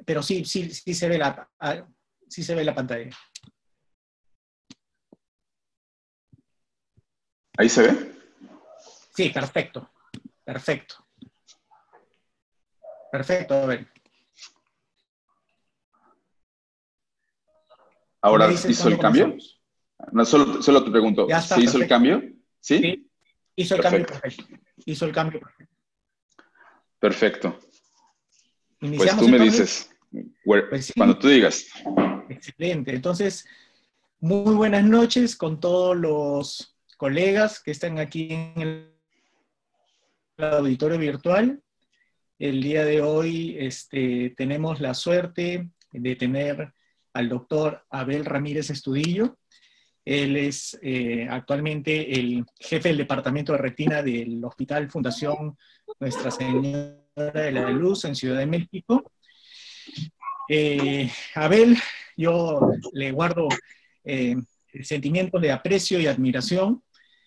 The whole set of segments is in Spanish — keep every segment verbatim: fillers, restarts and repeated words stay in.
pero sí, sí, sí, se ve la, sí se ve la pantalla. ¿Ahí se ve? Sí, perfecto. Perfecto. Perfecto, a ver. ¿Ahora hizo el cambio? No, solo, solo te pregunto, Ya está, ¿se hizo perfecto. el cambio? ¿Sí? Sí, hizo el Perfecto. cambio perfecto. Hizo el cambio perfecto. Perfecto. Pues ¿Iniciamos tú me entonces? dices, Pues sí. cuando tú digas. Excelente. Entonces, muy buenas noches con todos los colegas que están aquí en el auditorio virtual. El día de hoy este, tenemos la suerte de tener al doctor Abel Ramírez Estudillo. Él es eh, actualmente el jefe del Departamento de Retina del Hospital Fundación Nuestra Señora de la Luz en Ciudad de México. Eh, Abel, yo le guardo eh, sentimientos de aprecio y admiración.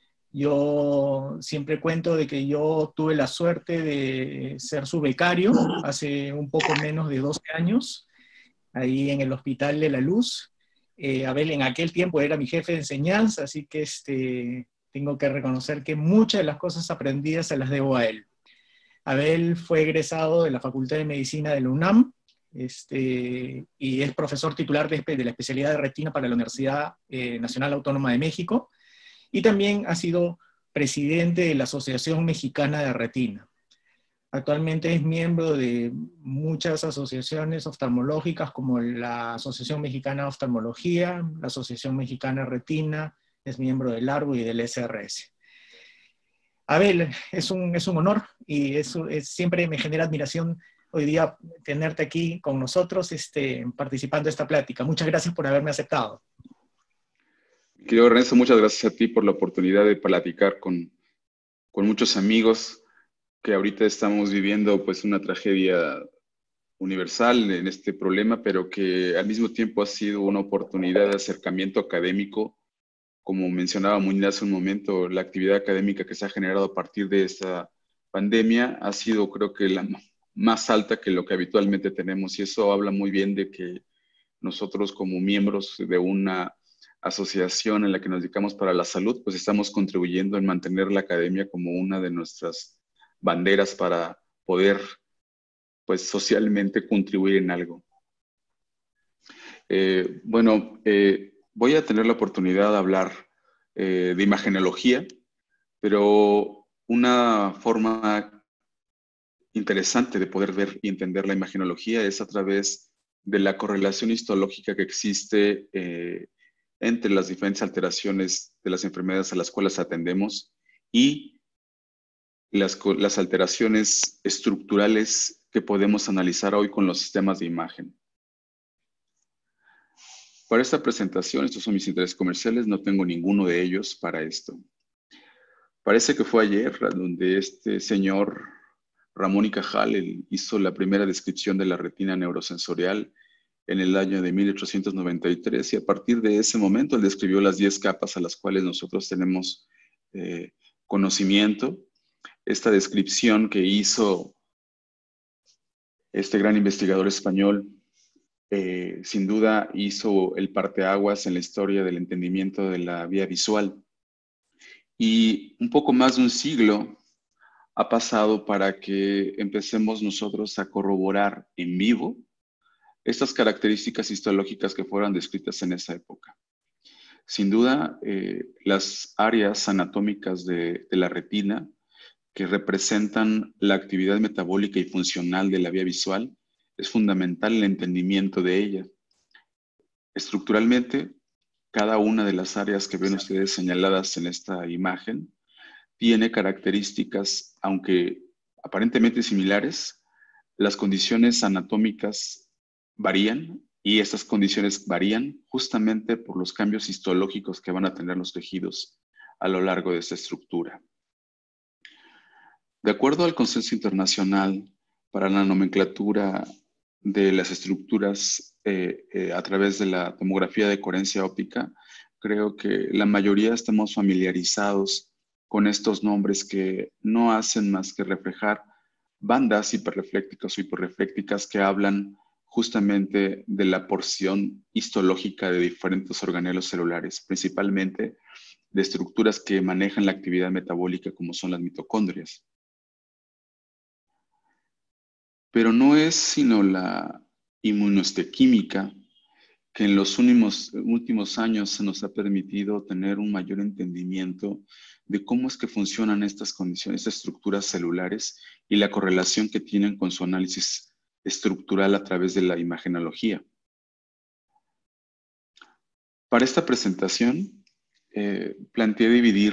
Yo siempre cuento de que yo tuve la suerte de ser su becario hace un poco menos de doce años, ahí en el Hospital de la Luz. Eh, Abel en aquel tiempo era mi jefe de enseñanza, así que este, tengo que reconocer que muchas de las cosas aprendidas se las debo a él. Abel fue egresado de la Facultad de Medicina de la UNAM, este, y es profesor titular de, de la especialidad de retina para la Universidad eh, Nacional Autónoma de México, y también ha sido presidente de la Asociación Mexicana de Retina. Actualmente es miembro de muchas asociaciones oftalmológicas como la Asociación Mexicana de Oftalmología, la Asociación Mexicana de Retina, es miembro del ARGO y del S R S. Abel, es un, es un honor y es, es, siempre me genera admiración hoy día tenerte aquí con nosotros este, participando de esta plática. Muchas gracias por haberme aceptado. Querido Renzo, muchas gracias a ti por la oportunidad de platicar con, con muchos amigos que ahorita estamos viviendo pues una tragedia universal en este problema, pero que al mismo tiempo ha sido una oportunidad de acercamiento académico. Como mencionaba Muñiz hace un momento, la actividad académica que se ha generado a partir de esta pandemia ha sido, creo que, la más alta que lo que habitualmente tenemos, y eso habla muy bien de que nosotros como miembros de una asociación en la que nos dedicamos para la salud, pues estamos contribuyendo en mantener la academia como una de nuestras banderas para poder, pues, socialmente contribuir en algo. Eh, bueno, eh, voy a tener la oportunidad de hablar eh, de imagenología, pero una forma interesante de poder ver y entender la imagenología es a través de la correlación histológica que existe eh, entre las diferentes alteraciones de las enfermedades a las cuales atendemos y las, las alteraciones estructurales que podemos analizar hoy con los sistemas de imagen. Para esta presentación, estos son mis intereses comerciales, no tengo ninguno de ellos para esto. Parece que fue ayer donde este señor Ramón y Cajal él hizo la primera descripción de la retina neurosensorial en el año de mil ochocientos noventa y tres, y a partir de ese momento él describió las diez capas a las cuales nosotros tenemos eh, conocimiento. Esta descripción que hizo este gran investigador español eh, sin duda hizo el parteaguas en la historia del entendimiento de la vía visual. Y un poco más de un siglo ha pasado para que empecemos nosotros a corroborar en vivo estas características histológicas que fueron descritas en esa época. Sin duda, eh, las áreas anatómicas de, de la retina que representan la actividad metabólica y funcional de la vía visual es fundamental el entendimiento de ella. Estructuralmente, cada una de las áreas que ven ustedes señaladas en esta imagen tiene características, aunque aparentemente similares, las condiciones anatómicas varían y estas condiciones varían justamente por los cambios histológicos que van a tener los tejidos a lo largo de esta estructura. De acuerdo al Consenso Internacional para la Nomenclatura de las Estructuras eh, eh, a través de la tomografía de coherencia óptica, creo que la mayoría estamos familiarizados con estos nombres que no hacen más que reflejar bandas hiperreflécticas o hiperreflécticas que hablan justamente de la porción histológica de diferentes organelos celulares, principalmente de estructuras que manejan la actividad metabólica como son las mitocondrias. Pero no es sino la inmunohistoquímica que en los últimos, últimos años se nos ha permitido tener un mayor entendimiento de cómo es que funcionan estas condiciones, estas estructuras celulares y la correlación que tienen con su análisis estructural a través de la imagenología. Para esta presentación, eh, planteé dividir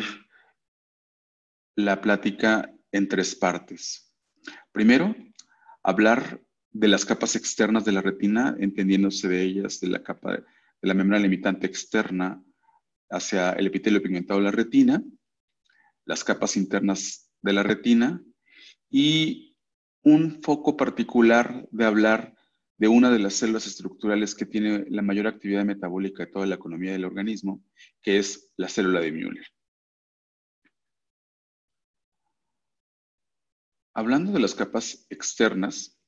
la plática en tres partes. Primero, hablar de las capas externas de la retina, entendiéndose de ellas de la capa de, de la membrana limitante externa hacia el epitelio pigmentado de la retina, las capas internas de la retina y un foco particular de hablar de una de las células estructurales que tiene la mayor actividad metabólica de toda la economía del organismo, que es la célula de Müller. Hablando de las capas externas,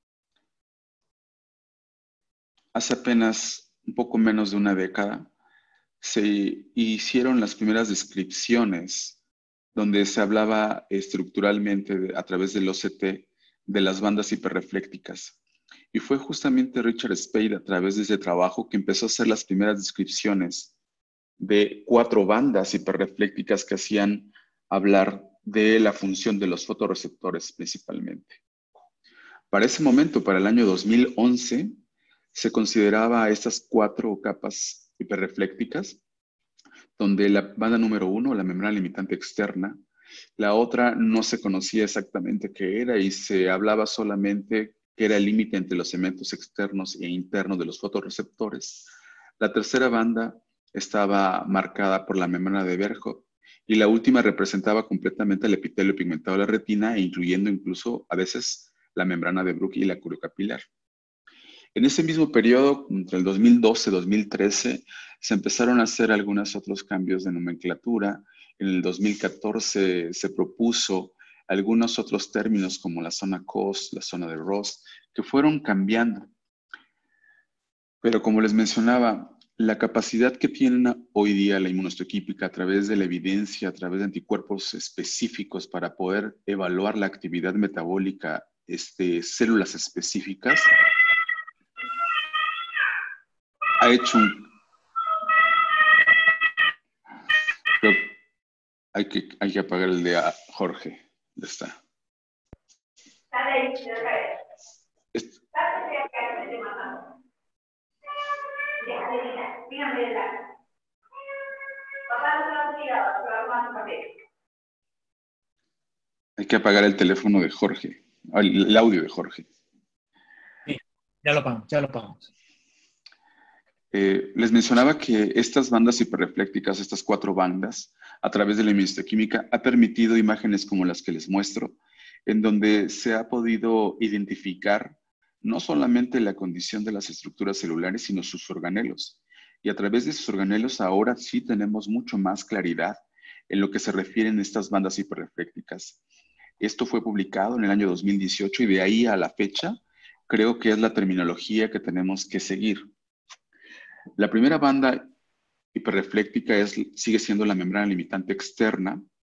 hace apenas un poco menos de una década se hicieron las primeras descripciones donde se hablaba estructuralmente de, a través del O C T de las bandas hiperreflécticas. Y fue justamente Richard Spade a través de ese trabajo que empezó a hacer las primeras descripciones de cuatro bandas hiperreflécticas que hacían hablar de la función de los fotorreceptores principalmente. Para ese momento, para el año dos mil once, se consideraba estas cuatro capas hiperreflécticas, donde la banda número uno, la membrana limitante externa, la otra no se conocía exactamente qué era y se hablaba solamente que era el límite entre los segmentos externos e internos de los fotorreceptores. La tercera banda estaba marcada por la membrana de Verhoeven y la última representaba completamente el epitelio pigmentado de la retina, e incluyendo incluso a veces la membrana de Bruch y la curiocapilar. En ese mismo periodo, entre el dos mil doce y dos mil trece, se empezaron a hacer algunos otros cambios de nomenclatura. En el dos mil catorce se propuso algunos otros términos como la zona C O S, la zona de Ross, que fueron cambiando. Pero como les mencionaba, la capacidad que tiene hoy día la inmunohistoquímica a través de la evidencia, a través de anticuerpos específicos para poder evaluar la actividad metabólica de células específicas, ha hecho un... Creo, hay, que, hay que apagar el de a Jorge. Ya está. Est hay que apagar el teléfono de Jorge, el, el audio de Jorge. Sí, ya lo apagamos, ya lo apagamos. Eh, les mencionaba que estas bandas hiperreflécticas, estas cuatro bandas, a través de la inmunohistoquímica, ha permitido imágenes como las que les muestro, en donde se ha podido identificar no solamente la condición de las estructuras celulares, sino sus organelos. Y a través de sus organelos ahora sí tenemos mucho más claridad en lo que se refieren a estas bandas hiperreflécticas. Esto fue publicado en el año dos mil dieciocho y de ahí a la fecha creo que es la terminología que tenemos que seguir. La primera banda hiperrefléctica es, sigue siendo la membrana limitante externa.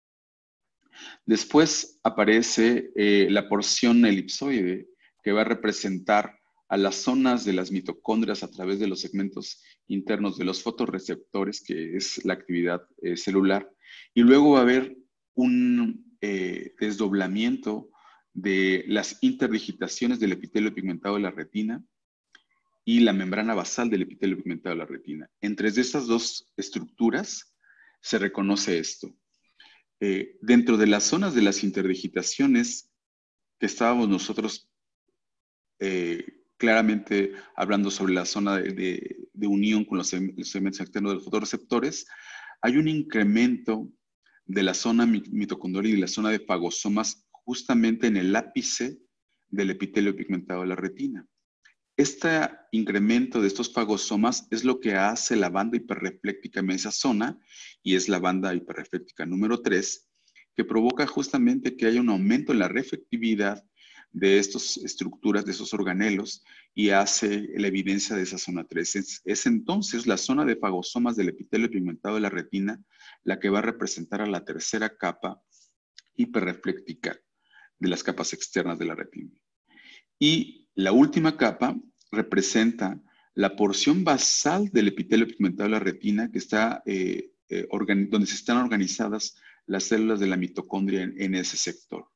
Después aparece eh, la porción elipsoide, que va a representar a las zonas de las mitocondrias a través de los segmentos internos de los fotorreceptores, que es la actividad eh, celular. Y luego va a haber un eh, desdoblamiento de las interdigitaciones del epitelio pigmentado de la retina y la membrana basal del epitelio pigmentado de la retina. Entre estas dos estructuras se reconoce esto. Eh, dentro de las zonas de las interdigitaciones que estábamos nosotros eh, claramente hablando sobre la zona de, de, de unión con los segmentos externos de los fotorreceptores, hay un incremento de la zona mitocondrial y de la zona de fagosomas justamente en el ápice del epitelio pigmentado de la retina. Este incremento de estos fagosomas es lo que hace la banda hiperrefléctica en esa zona, y es la banda hiperrefléctica número tres, que provoca justamente que haya un aumento en la reflectividad de estas estructuras, de esos organelos, y hace la evidencia de esa zona tres. Es, es entonces la zona de fagosomas del epitelio pigmentado de la retina la que va a representar a la tercera capa hiperrefléctica de las capas externas de la retina. Y la última capa representa la porción basal del epitelio pigmentado de la retina que está, eh, eh, donde se están organizadas las células de la mitocondria en, en ese sector.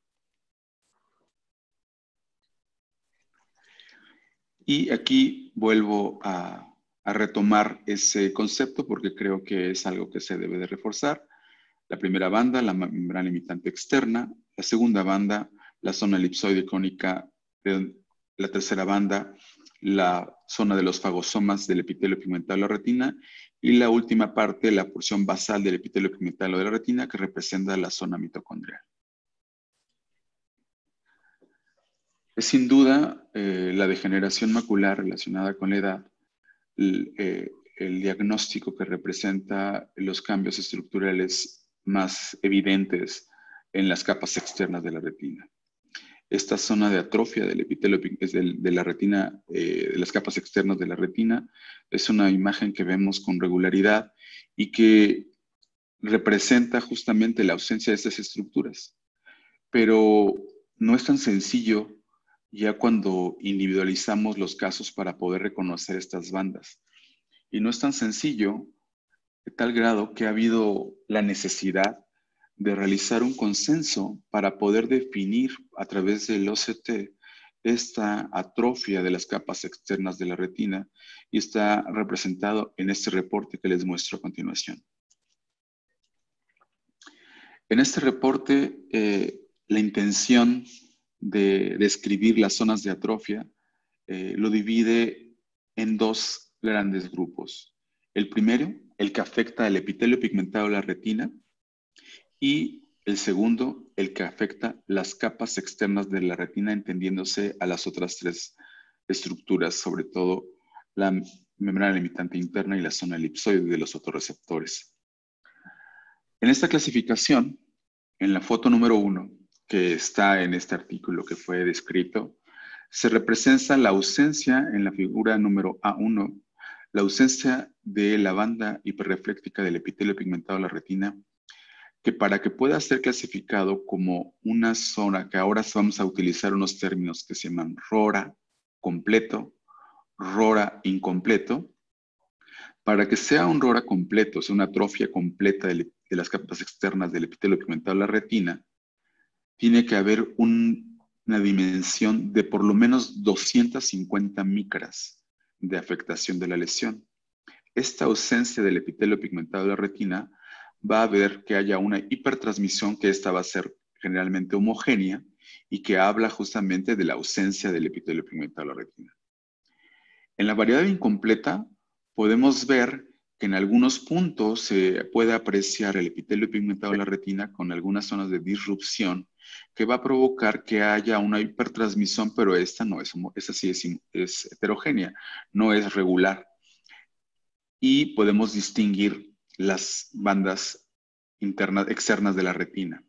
Y aquí vuelvo a, a retomar ese concepto porque creo que es algo que se debe de reforzar. La primera banda, la membrana limitante externa. La segunda banda, la zona elipsoide cónica. La tercera banda, la zona de los fagosomas del epitelio pigmentado de la retina. Y la última parte, la porción basal del epitelio pigmentado de la retina, que representa la zona mitocondrial. Es sin duda eh, la degeneración macular relacionada con la edad, el, eh, el diagnóstico que representa los cambios estructurales más evidentes en las capas externas de la retina. Esta zona de atrofia del epitelio de, de la retina, eh, de las capas externas de la retina, es una imagen que vemos con regularidad y que representa justamente la ausencia de estas estructuras. Pero no es tan sencillo ya cuando individualizamos los casos para poder reconocer estas bandas. Y no es tan sencillo de tal grado que ha habido la necesidad de realizar un consenso para poder definir a través del O C T esta atrofia de las capas externas de la retina y está representado en este reporte que les muestro a continuación. En este reporte, eh, la intención de describir las zonas de atrofia eh, lo divide en dos grandes grupos. El primero, el que afecta al epitelio pigmentado de la retina, y el segundo, el que afecta las capas externas de la retina, entendiéndose a las otras tres estructuras, sobre todo la membrana limitante interna y la zona elipsoide de los fotorreceptores. En esta clasificación, en la foto número uno, que está en este artículo que fue descrito, se representa la ausencia en la figura número A uno, la ausencia de la banda hiperrefléctica del epitelio pigmentado de la retina, que para que pueda ser clasificado como una zona, que ahora vamos a utilizar unos términos que se llaman RORA completo, RORA incompleto. Para que sea un RORA completo, o sea, una atrofia completa de, de las capas externas del epitelio pigmentado de la retina, tiene que haber un, una dimensión de por lo menos doscientas cincuenta micras de afectación de la lesión. Esta ausencia del epitelio pigmentado de la retina va a ver que haya una hipertransmisión, que esta va a ser generalmente homogénea y que habla justamente de la ausencia del epitelio pigmentado de la retina. En la variedad incompleta podemos ver que en algunos puntos se puede apreciar el epitelio pigmentado de la retina con algunas zonas de disrupción que va a provocar que haya una hipertransmisión, pero esta no es, esta sí es, es heterogénea, no es regular. Y podemos distinguir las bandas internas, externas de la retina.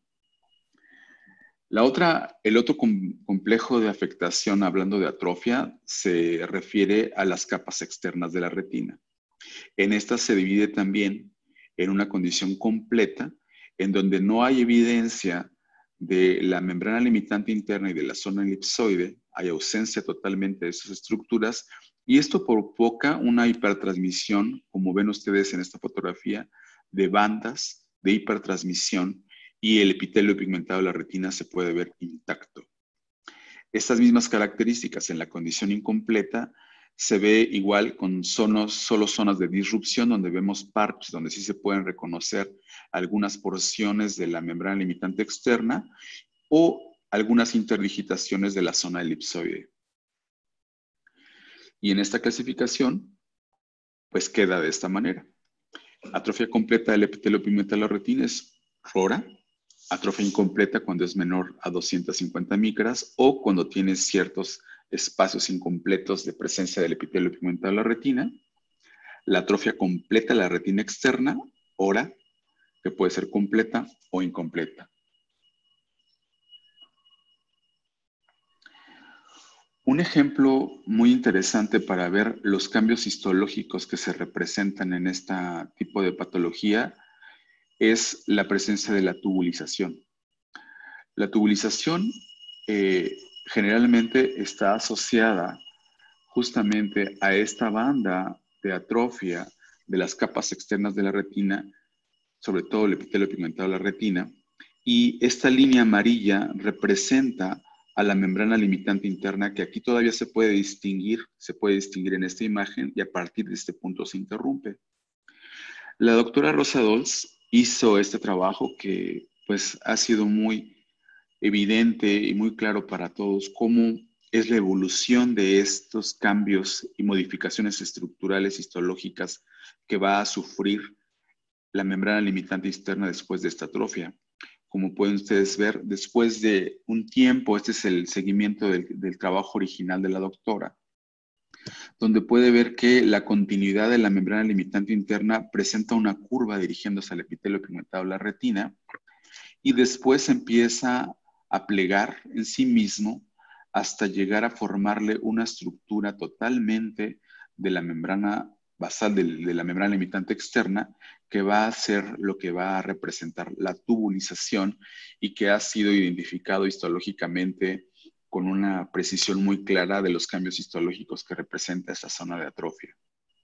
La otra, el otro com, complejo de afectación, hablando de atrofia, se refiere a las capas externas de la retina. En esta se divide también en una condición completa, en donde no hay evidencia de la membrana limitante interna y de la zona elipsoide, hay ausencia totalmente de esas estructuras, y esto provoca una hipertransmisión, como ven ustedes en esta fotografía, de bandas de hipertransmisión, y el epitelio pigmentado de la retina se puede ver intacto. Estas mismas características en la condición incompleta se ve igual con zonas, solo zonas de disrupción, donde vemos parches, donde sí se pueden reconocer algunas porciones de la membrana limitante externa o algunas interdigitaciones de la zona elipsoide. Y en esta clasificación, pues queda de esta manera. Atrofia completa del epitelio pigmentado de la retina es RORA. Atrofia incompleta cuando es menor a doscientas cincuenta micras o cuando tiene ciertos espacios incompletos de presencia del epitelio pigmentado de la retina. La atrofia completa de la retina externa, ORA, que puede ser completa o incompleta. Un ejemplo muy interesante para ver los cambios histológicos que se representan en este tipo de patología es la presencia de la tubulización. La tubulización eh, generalmente está asociada justamente a esta banda de atrofia de las capas externas de la retina, sobre todo el epitelio pigmentado de la retina, y esta línea amarilla representa a la membrana limitante interna, que aquí todavía se puede distinguir, se puede distinguir en esta imagen, y a partir de este punto se interrumpe. La doctora Rosa Dolz hizo este trabajo que pues ha sido muy evidente y muy claro para todos cómo es la evolución de estos cambios y modificaciones estructurales histológicas que va a sufrir la membrana limitante externa después de esta atrofia. Como pueden ustedes ver, después de un tiempo, este es el seguimiento del, del trabajo original de la doctora, donde puede ver que la continuidad de la membrana limitante interna presenta una curva dirigiéndose al epitelio pigmentado de la retina y después empieza a plegar en sí mismo hasta llegar a formarle una estructura totalmente de la membrana basal de, de la membrana limitante externa, que va a ser lo que va a representar la tubulización y que ha sido identificado histológicamente con una precisión muy clara de los cambios histológicos que representa esta zona de atrofia.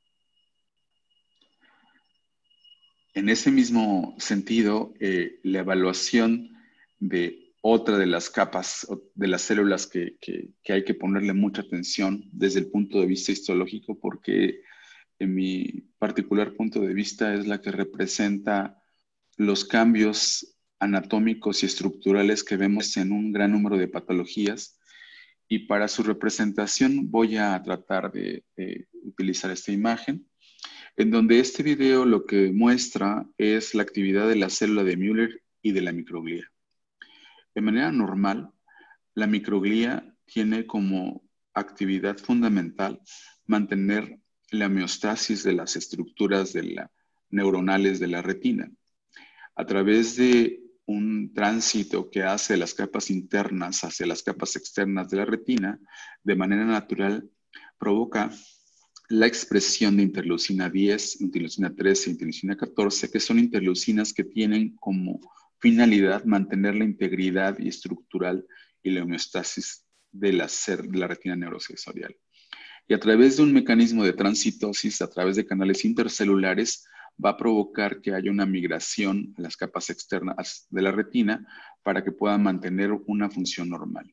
En ese mismo sentido, eh, la evaluación de otra de las capas de las células que, que, que hay que ponerle mucha atención desde el punto de vista histológico, porque en mi particular punto de vista es la que representa los cambios anatómicos y estructurales que vemos en un gran número de patologías. Y para su representación voy a tratar de, de utilizar esta imagen, en donde este video lo que muestra es la actividad de la célula de Müller y de la microglía. De manera normal, la microglía tiene como actividad fundamental mantener la homeostasis de las estructuras de la, neuronales de la retina. A través de un tránsito que hace de las capas internas hacia las capas externas de la retina, de manera natural provoca la expresión de interleucina diez, interleucina trece, interleucina catorce, que son interleucinas que tienen como finalidad mantener la integridad y estructural y la homeostasis de la, de la retina neurosensorial. Y a través de un mecanismo de transitosis, a través de canales intercelulares, va a provocar que haya una migración a las capas externas de la retina para que puedan mantener una función normal.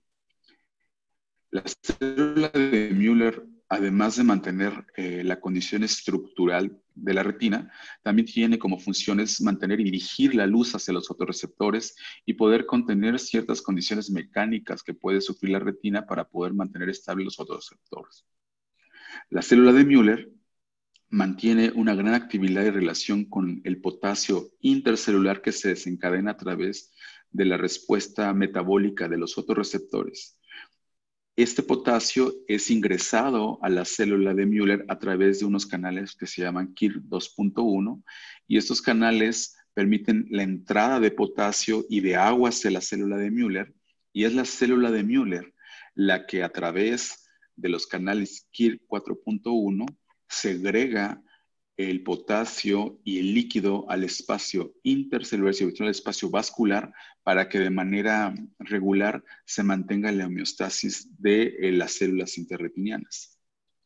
La célula de Müller, además de mantener eh, la condición estructural de la retina, también tiene como funciones mantener y dirigir la luz hacia los fotorreceptores y poder contener ciertas condiciones mecánicas que puede sufrir la retina para poder mantener estables los fotorreceptores. La célula de Müller mantiene una gran actividad y relación con el potasio intercelular que se desencadena a través de la respuesta metabólica de los fotorreceptores. Este potasio es ingresado a la célula de Müller a través de unos canales que se llaman K I R dos punto uno y estos canales permiten la entrada de potasio y de agua hacia la célula de Müller y es la célula de Müller la que a través de los canales K I R cuatro punto uno segrega el potasio y el líquido al espacio intercelular, sobre todo al espacio vascular, para que de manera regular se mantenga la homeostasis de eh, las células interretinianas.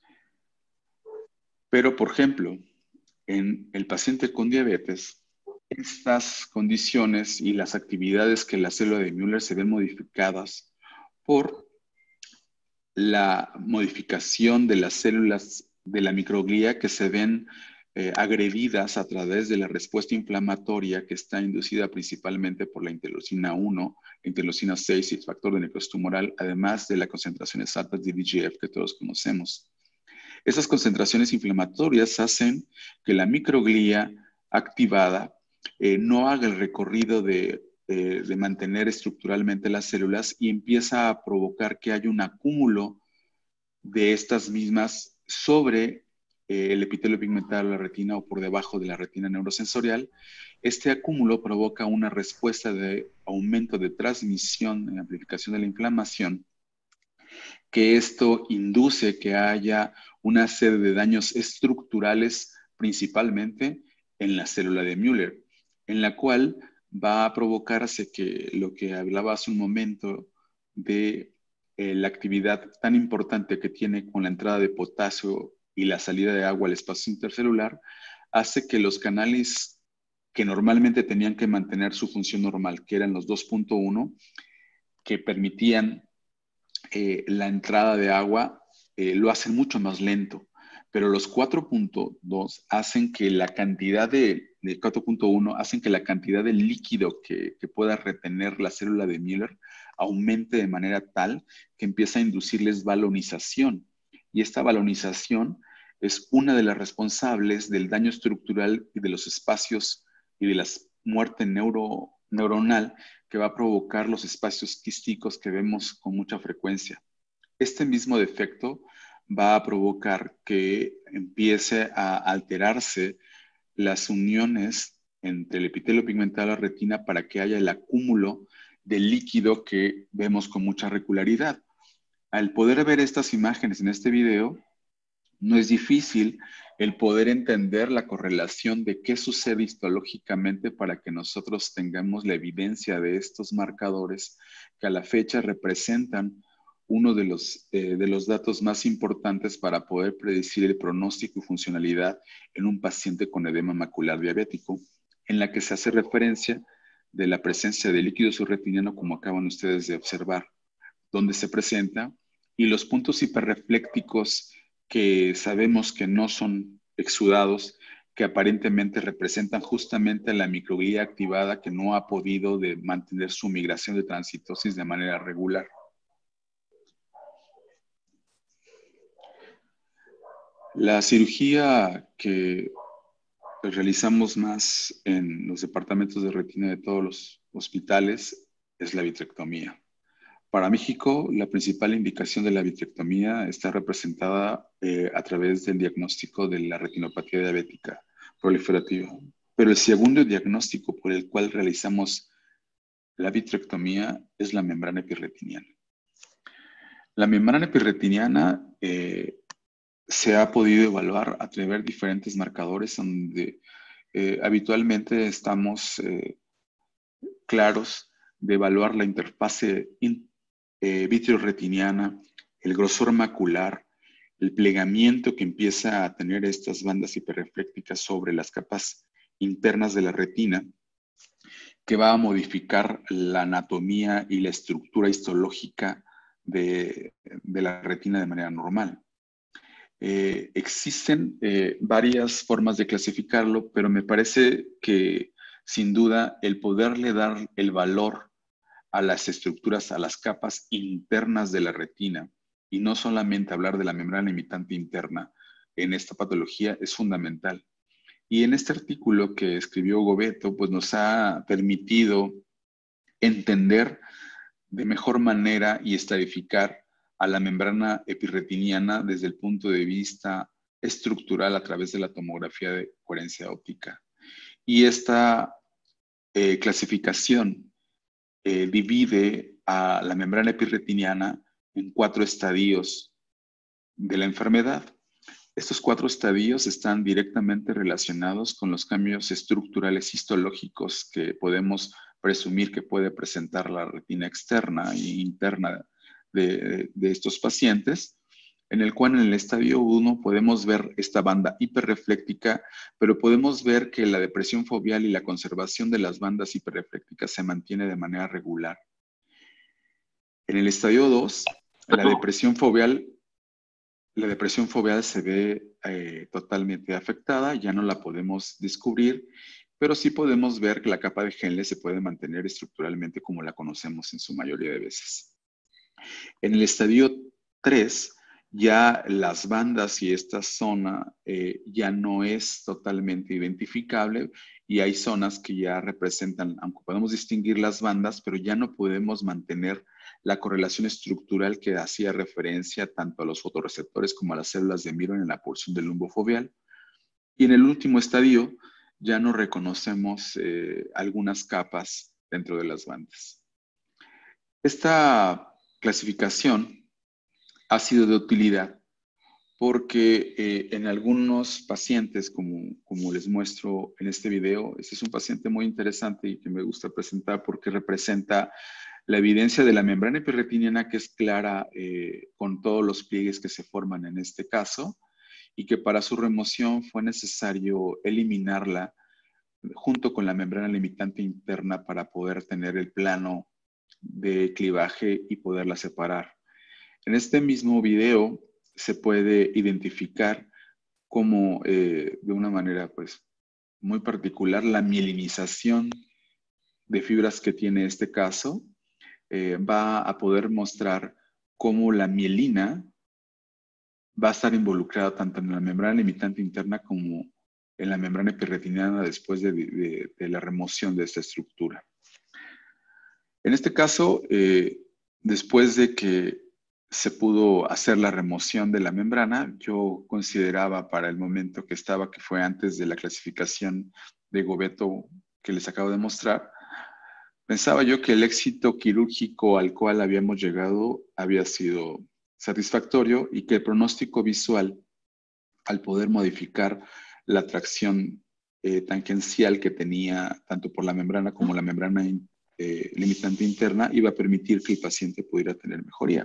Pero, por ejemplo, en el paciente con diabetes, estas condiciones y las actividades que la célula de Müller se ven modificadas por la modificación de las células de la microglía que se ven eh, agredidas a través de la respuesta inflamatoria que está inducida principalmente por la interleucina uno, la interleucina seis y el factor de necrosis tumoral, además de las concentraciones altas de V E G F que todos conocemos. Esas concentraciones inflamatorias hacen que la microglía activada eh, no haga el recorrido de De, de mantener estructuralmente las células y empieza a provocar que haya un acúmulo de estas mismas sobre eh, el epitelio pigmentado de la retina o por debajo de la retina neurosensorial. Este acúmulo provoca una respuesta de aumento de transmisión y amplificación de la inflamación que esto induce que haya una serie de daños estructurales, principalmente en la célula de Müller, en la cual va a provocarse que lo que hablaba hace un momento de eh, la actividad tan importante que tiene con la entrada de potasio y la salida de agua al espacio intercelular, hace que los canales que normalmente tenían que mantener su función normal, que eran los dos punto uno, que permitían eh, la entrada de agua, eh, lo hacen mucho más lento. Pero los cuatro punto dos hacen que la cantidad de, de cuatro punto uno hacen que la cantidad de líquido que, que pueda retener la célula de Müller aumente de manera tal que empieza a inducirles balonización. Y esta balonización es una de las responsables del daño estructural y de los espacios y de la muerte neuro, neuronal que va a provocar los espacios quísticos que vemos con mucha frecuencia. Este mismo defecto va a provocar que empiece a alterarse las uniones entre el epitelio pigmentado y la retina para que haya el acúmulo de líquido que vemos con mucha regularidad. Al poder ver estas imágenes en este video, no es difícil el poder entender la correlación de qué sucede histológicamente para que nosotros tengamos la evidencia de estos marcadores que a la fecha representan uno de los, eh, de los datos más importantes para poder predecir el pronóstico y funcionalidad en un paciente con edema macular diabético, en la que se hace referencia de la presencia de líquido subretiniano, como acaban ustedes de observar, donde se presenta, y los puntos hiperreflécticos que sabemos que no son exudados, que aparentemente representan justamente la microglía activada que no ha podido de mantener su migración de transitosis de manera regular. La cirugía que realizamos más en los departamentos de retina de todos los hospitales es la vitrectomía. Para México, la principal indicación de la vitrectomía está representada eh, a través del diagnóstico de la retinopatía diabética proliferativa. Pero el segundo diagnóstico por el cual realizamos la vitrectomía es la membrana epirretiniana. La membrana epirretiniana eh, se ha podido evaluar a través de diferentes marcadores donde eh, habitualmente estamos eh, claros de evaluar la interfase eh, vitreoretiniana, el grosor macular, el plegamiento que empieza a tener estas bandas hiperreflécticas sobre las capas internas de la retina, que va a modificar la anatomía y la estructura histológica de, de la retina de manera normal. Eh, existen eh, varias formas de clasificarlo, pero me parece que sin duda el poderle dar el valor a las estructuras, a las capas internas de la retina, y no solamente hablar de la membrana limitante interna en esta patología es fundamental. Y en este artículo que escribió Govetto, pues nos ha permitido entender de mejor manera y estratificar a la membrana epirretiniana desde el punto de vista estructural a través de la tomografía de coherencia óptica. Y esta eh, clasificación eh, divide a la membrana epirretiniana en cuatro estadios de la enfermedad. Estos cuatro estadios están directamente relacionados con los cambios estructurales histológicos que podemos presumir que puede presentar la retina externa e interna de, de estos pacientes, en el cual en el estadio uno podemos ver esta banda hiperrefléctica, pero podemos ver que la depresión foveal y la conservación de las bandas hiperreflécticas se mantiene de manera regular. En el estadio dos, la depresión foveal, la depresión foveal se ve eh, totalmente afectada, ya no la podemos descubrir, pero sí podemos ver que la capa de Henle se puede mantener estructuralmente como la conocemos en su mayoría de veces. En el estadio tres, ya las bandas y esta zona eh, ya no es totalmente identificable y hay zonas que ya representan, aunque podemos distinguir las bandas, pero ya no podemos mantener la correlación estructural que hacía referencia tanto a los fotorreceptores como a las células de Müller en la porción del lumbo foveal. Y en el último estadio ya no reconocemos eh, algunas capas dentro de las bandas. Esta clasificación ha sido de utilidad porque eh, en algunos pacientes, como, como les muestro en este video, este es un paciente muy interesante y que me gusta presentar porque representa la evidencia de la membrana hiperretiniana, que es clara eh, con todos los pliegues que se forman en este caso, y que para su remoción fue necesario eliminarla junto con la membrana limitante interna para poder tener el plano de clivaje y poderla separar. En este mismo video se puede identificar como eh, de una manera pues muy particular la mielinización de fibras que tiene este caso. Eh, va a poder mostrar cómo la mielina va a estar involucrada tanto en la membrana limitante interna como en la membrana hiperretiniana después de, de, de la remoción de esta estructura. En este caso, eh, después de que se pudo hacer la remoción de la membrana, yo consideraba para el momento que estaba, que fue antes de la clasificación de Govetto que les acabo de mostrar, pensaba yo que el éxito quirúrgico al cual habíamos llegado había sido satisfactorio y que el pronóstico visual, al poder modificar la tracción eh, tangencial que tenía tanto por la membrana como la membrana eh, limitante interna, iba a permitir que el paciente pudiera tener mejoría.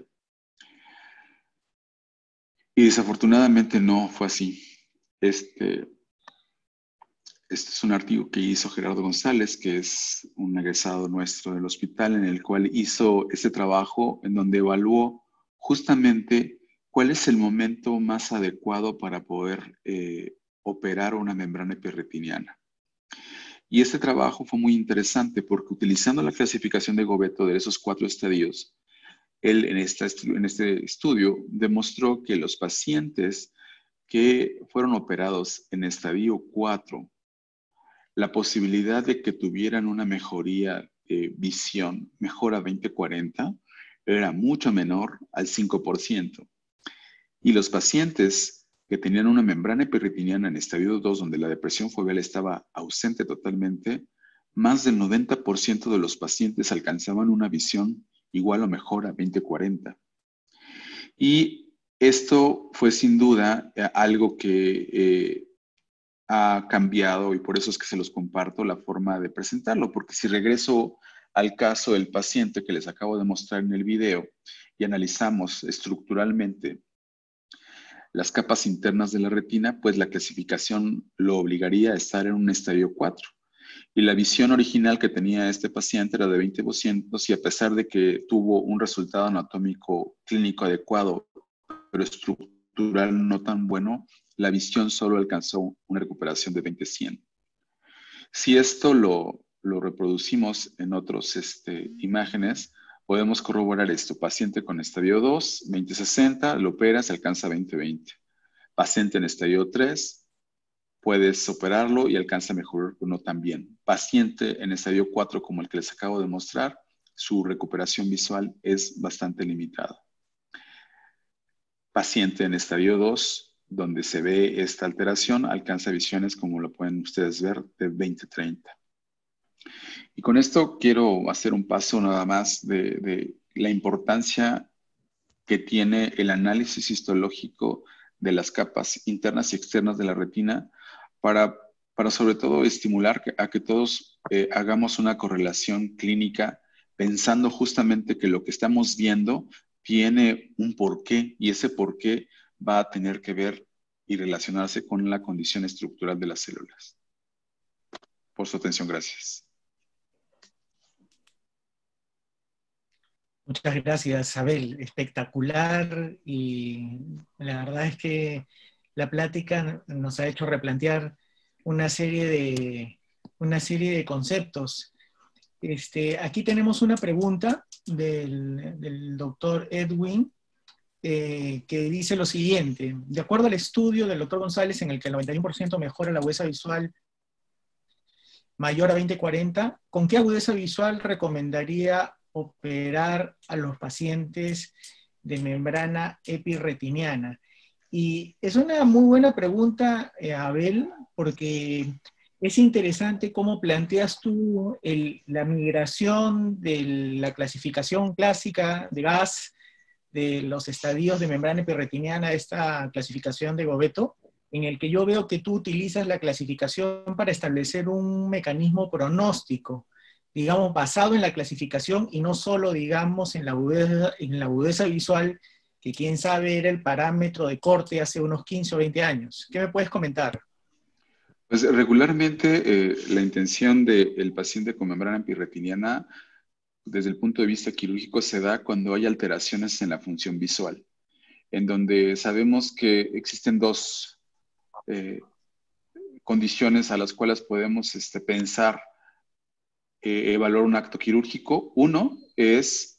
Y desafortunadamente no fue así. Este, este es un artículo que hizo Gerardo González, que es un egresado nuestro del hospital, en el cual hizo este trabajo en donde evaluó justamente cuál es el momento más adecuado para poder eh, operar una membrana hiperretiniana. Y este trabajo fue muy interesante porque utilizando la clasificación de Govetto de esos cuatro estadios, él en, esta, en este estudio demostró que los pacientes que fueron operados en estadio cuatro, la posibilidad de que tuvieran una mejoría de visión, mejora veinte cuarenta, era mucho menor al cinco por ciento. Y los pacientes que tenían una membrana hiperretiniana en estadio dos, donde la depresión foveal estaba ausente totalmente, más del noventa por ciento de los pacientes alcanzaban una visión igual o mejor a veinte cuarenta. Y esto fue sin duda eh, algo que eh, ha cambiado y por eso es que se los comparto la forma de presentarlo, porque si regreso al caso del paciente que les acabo de mostrar en el video y analizamos estructuralmente las capas internas de la retina, pues la clasificación lo obligaría a estar en un estadio cuatro. Y la visión original que tenía este paciente era de veinte por ciento y a pesar de que tuvo un resultado anatómico clínico adecuado, pero estructural no tan bueno, la visión solo alcanzó una recuperación de veinte cien. Si esto lo, lo reproducimos en otras este, imágenes, podemos corroborar esto. Paciente con estadio dos, veinte sesenta, lo operas, alcanza veinte veinte. Paciente en estadio tres, puedes operarlo y alcanza mejor uno también. Paciente en estadio cuatro, como el que les acabo de mostrar, su recuperación visual es bastante limitada. Paciente en estadio dos, donde se ve esta alteración, alcanza visiones, como lo pueden ustedes ver, de veinte treinta. Y con esto quiero hacer un paso nada más de, de la importancia que tiene el análisis histológico de las capas internas y externas de la retina para, para sobre todo estimular que, a que todos eh, hagamos una correlación clínica pensando justamente que lo que estamos viendo tiene un porqué y ese porqué va a tener que ver y relacionarse con la condición estructural de las células. Por su atención, gracias. Muchas gracias, Abel. Espectacular, y la verdad es que la plática nos ha hecho replantear una serie de, una serie de conceptos. Este, aquí tenemos una pregunta del, del doctor Edwin, eh, que dice lo siguiente: de acuerdo al estudio del doctor González, en el que el noventa y uno por ciento mejora la agudeza visual mayor a veinte cuarenta, ¿con qué agudeza visual recomendaría operar a los pacientes de membrana epirretiniana? Y es una muy buena pregunta, eh, Abel, porque es interesante cómo planteas tú el, la migración de la clasificación clásica de G A S de los estadios de membrana epirretiniana, esta clasificación de Govetto, en el que yo veo que tú utilizas la clasificación para establecer un mecanismo pronóstico, digamos, basado en la clasificación y no solo, digamos, en la agudeza, en la agudeza visual, que quién sabe era el parámetro de corte hace unos quince o veinte años. ¿Qué me puedes comentar? Pues regularmente eh, la intención del paciente con membrana epirretiniana desde el punto de vista quirúrgico se da cuando hay alteraciones en la función visual, en donde sabemos que existen dos eh, condiciones a las cuales podemos este, pensar eh, evaluar un acto quirúrgico. Uno es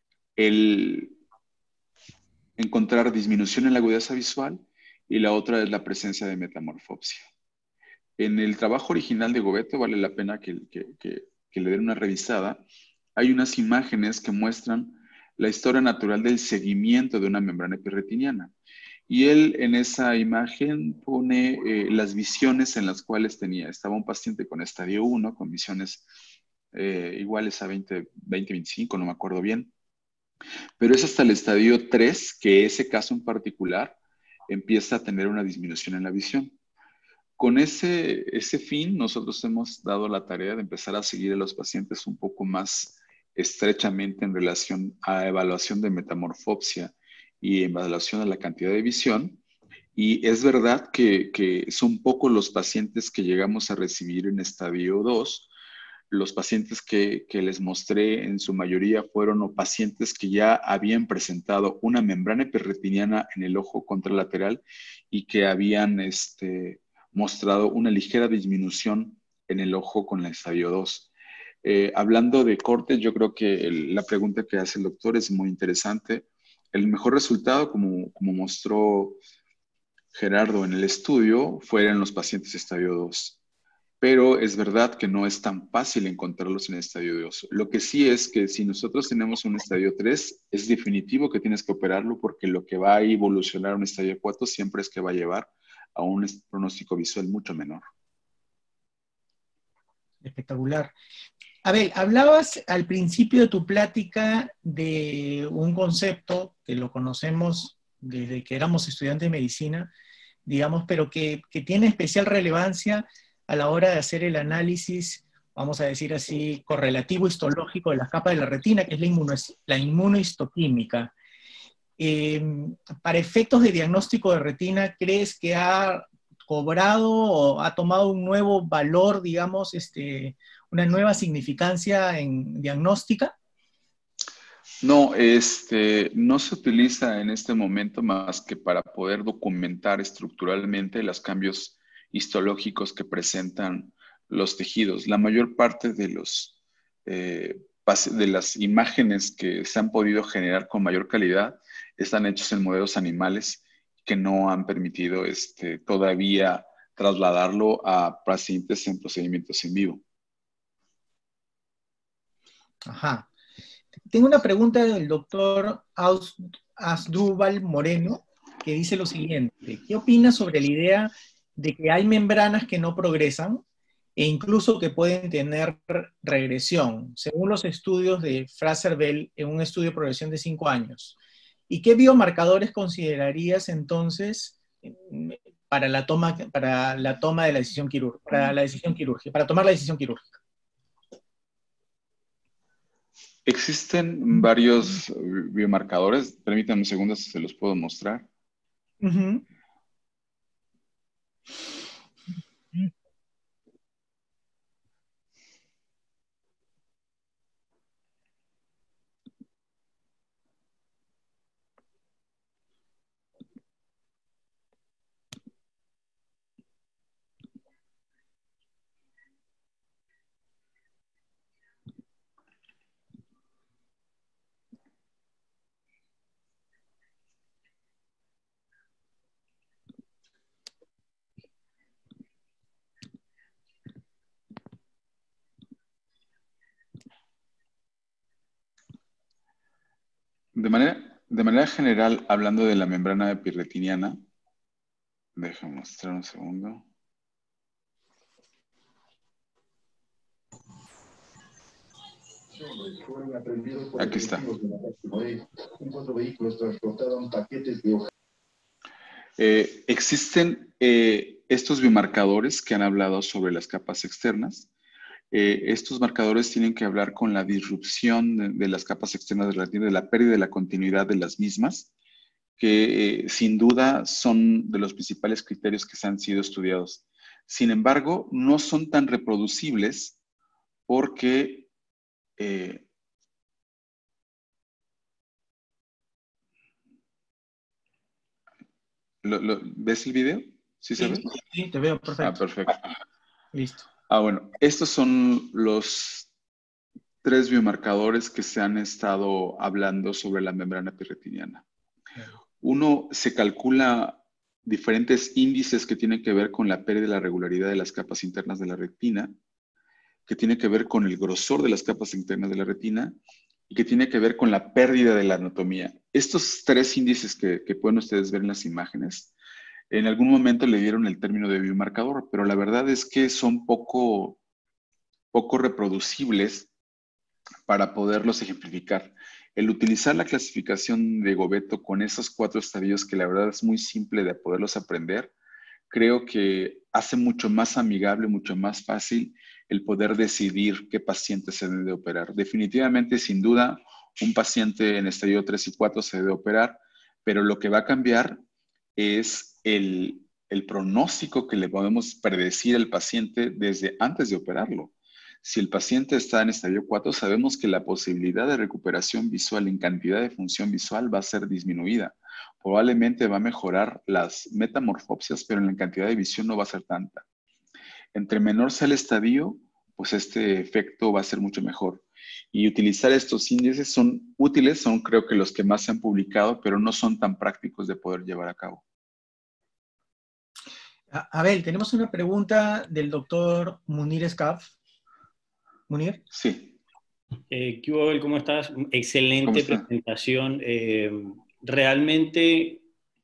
el encontrar disminución en la agudeza visual y la otra es la presencia de metamorfopsia. En el trabajo original de Govetto, vale la pena que, que, que, que le den una revisada, hay unas imágenes que muestran la historia natural del seguimiento de una membrana epirretiniana. Y él en esa imagen pone eh, las visiones en las cuales tenía. Estaba un paciente con estadio uno, con visiones eh, iguales a veinte, veinte, veinticinco, no me acuerdo bien. Pero es hasta el estadio tres que ese caso en particular empieza a tener una disminución en la visión. Con ese, ese fin, nosotros hemos dado la tarea de empezar a seguir a los pacientes un poco más estrechamente en relación a evaluación de metamorfopsia y evaluación de la cantidad de visión. Y es verdad que, que son pocos los pacientes que llegamos a recibir en estadio dos. Los pacientes que, que les mostré en su mayoría fueron pacientes que ya habían presentado una membrana epirretiniana en el ojo contralateral y que habían este, mostrado una ligera disminución en el ojo con la estadio dos. Eh, hablando de cortes, yo creo que el, la pregunta que hace el doctor es muy interesante. El mejor resultado, como, como mostró Gerardo en el estudio, fue en los pacientes estadio dos. Pero es verdad que no es tan fácil encontrarlos en el estadio dos. Lo que sí es que si nosotros tenemos un estadio tres, es definitivo que tienes que operarlo porque lo que va a evolucionar a un estadio cuatro siempre es que va a llevar a un pronóstico visual mucho menor. Espectacular. Abel, hablabas al principio de tu plática de un concepto que lo conocemos desde que éramos estudiantes de medicina, digamos, pero que, que tiene especial relevancia a la hora de hacer el análisis, vamos a decir así, correlativo histológico de las capas de la retina, que es la, inmuno, la inmunohistoquímica. Eh, para efectos de diagnóstico de retina, ¿crees que ha cobrado o ha tomado un nuevo valor, digamos, este, una nueva significancia en diagnóstica? No, este, no se utiliza en este momento más que para poder documentar estructuralmente los cambios histológicos que presentan los tejidos. La mayor parte de, los, eh, de las imágenes que se han podido generar con mayor calidad están hechos en modelos animales que no han permitido este, todavía trasladarlo a pacientes en procedimientos en vivo. Ajá. Tengo una pregunta del doctor Asdrúbal Moreno que dice lo siguiente: ¿qué opinas sobre la idea de que hay membranas que no progresan e incluso que pueden tener regresión, según los estudios de Fraser-Bell en un estudio de progresión de cinco años? ¿Y qué biomarcadores considerarías entonces para la toma, para la toma de la decisión quirúrgica, para la decisión quirúrgica, para tomar la decisión quirúrgica? Existen varios biomarcadores, permítanme un segundo si se los puedo mostrar. Uh-huh. De manera, de manera general, hablando de la membrana epirretiniana, déjame mostrar un segundo. Aquí está. con cuatro vehículos transportaban paquetes de hoja. Eh, existen eh, estos biomarcadores que han hablado sobre las capas externas. Eh, estos marcadores tienen que hablar con la disrupción de, de las capas externas de la retina, de la pérdida de la continuidad de las mismas, que eh, sin duda son de los principales criterios que se han sido estudiados. Sin embargo, no son tan reproducibles porque eh, ¿lo, lo, ¿ves el video? ¿Sí se ve? Sí, sí, te veo, perfecto. Ah, perfecto. Listo. Ah, bueno, estos son los tres biomarcadores que se han estado hablando sobre la membrana epirretiniana. Uno, se calcula diferentes índices que tienen que ver con la pérdida de la regularidad de las capas internas de la retina, que tiene que ver con el grosor de las capas internas de la retina y que tiene que ver con la pérdida de la anatomía. Estos tres índices que, que pueden ustedes ver en las imágenes, en algún momento le dieron el término de biomarcador, pero la verdad es que son poco, poco reproducibles para poderlos ejemplificar. El utilizar la clasificación de Govetto con esos cuatro estadios, que la verdad es muy simple de poderlos aprender, creo que hace mucho más amigable, mucho más fácil el poder decidir qué paciente se debe operar. Definitivamente, sin duda, un paciente en estadio tres y cuatro se debe operar, pero lo que va a cambiar es el, el pronóstico que le podemos predecir al paciente desde antes de operarlo. Si el paciente está en estadio cuatro, sabemos que la posibilidad de recuperación visual en cantidad de función visual va a ser disminuida. Probablemente va a mejorar las metamorfopsias, pero en la cantidad de visión no va a ser tanta. Entre menor sea el estadio, pues este efecto va a ser mucho mejor. Y utilizar estos índices son útiles, son creo que los que más se han publicado, pero no son tan prácticos de poder llevar a cabo. Abel, tenemos una pregunta del doctor Munir Escaf. Munir. Sí. Eh, ¿Qué hubo, Abel? ¿Cómo estás? Excelente ¿Cómo está? presentación. Eh, realmente,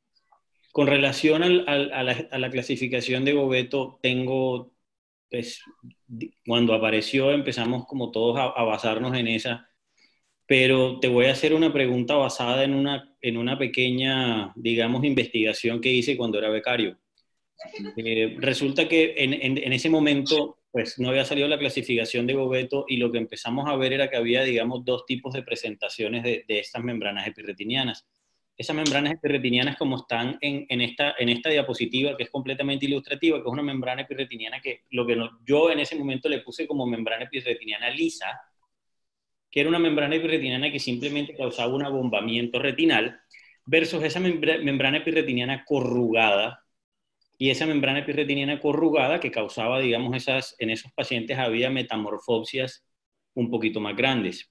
con relación al, al, a, la, a la clasificación de Govetto, tengo, pues, cuando apareció empezamos como todos a, a basarnos en esa, pero te voy a hacer una pregunta basada en una, en una pequeña, digamos, investigación que hice cuando era becario. Eh, resulta que en, en, en ese momento pues no había salido la clasificación de Govetto y lo que empezamos a ver era que había, digamos, dos tipos de presentaciones de, de estas membranas epirretinianas. Esas membranas epirretinianas, como están en, en, esta, en esta diapositiva, que es completamente ilustrativa, que es una membrana epirretiniana que lo que no, yo en ese momento le puse como membrana epirretiniana lisa, que era una membrana epirretiniana que simplemente causaba un abombamiento retinal, versus esa membra, membrana epirretiniana corrugada. Y esa membrana epirretiniana corrugada que causaba, digamos, esas, en esos pacientes había metamorfopsias un poquito más grandes.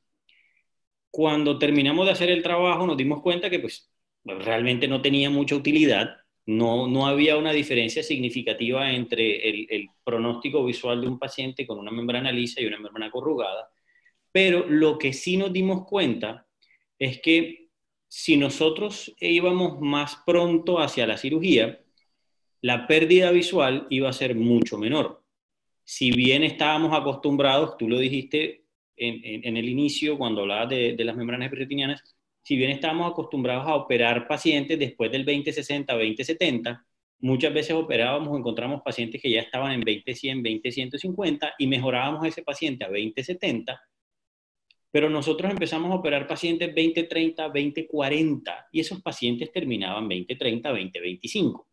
Cuando terminamos de hacer el trabajo nos dimos cuenta que pues, realmente no tenía mucha utilidad, no, no había una diferencia significativa entre el, el pronóstico visual de un paciente con una membrana lisa y una membrana corrugada, pero lo que sí nos dimos cuenta es que si nosotros íbamos más pronto hacia la cirugía, la pérdida visual iba a ser mucho menor. Si bien estábamos acostumbrados, tú lo dijiste en, en, en el inicio cuando hablabas de, de las membranas epirretinianas, si bien estábamos acostumbrados a operar pacientes después del veinte sesenta, veinte setenta, muchas veces operábamos o encontramos pacientes que ya estaban en veinte cien, veinte ciento cincuenta y mejorábamos a ese paciente a veinte setenta, pero nosotros empezamos a operar pacientes veinte treinta, veinte cuarenta y esos pacientes terminaban veinte treinta, veinte veinticinco.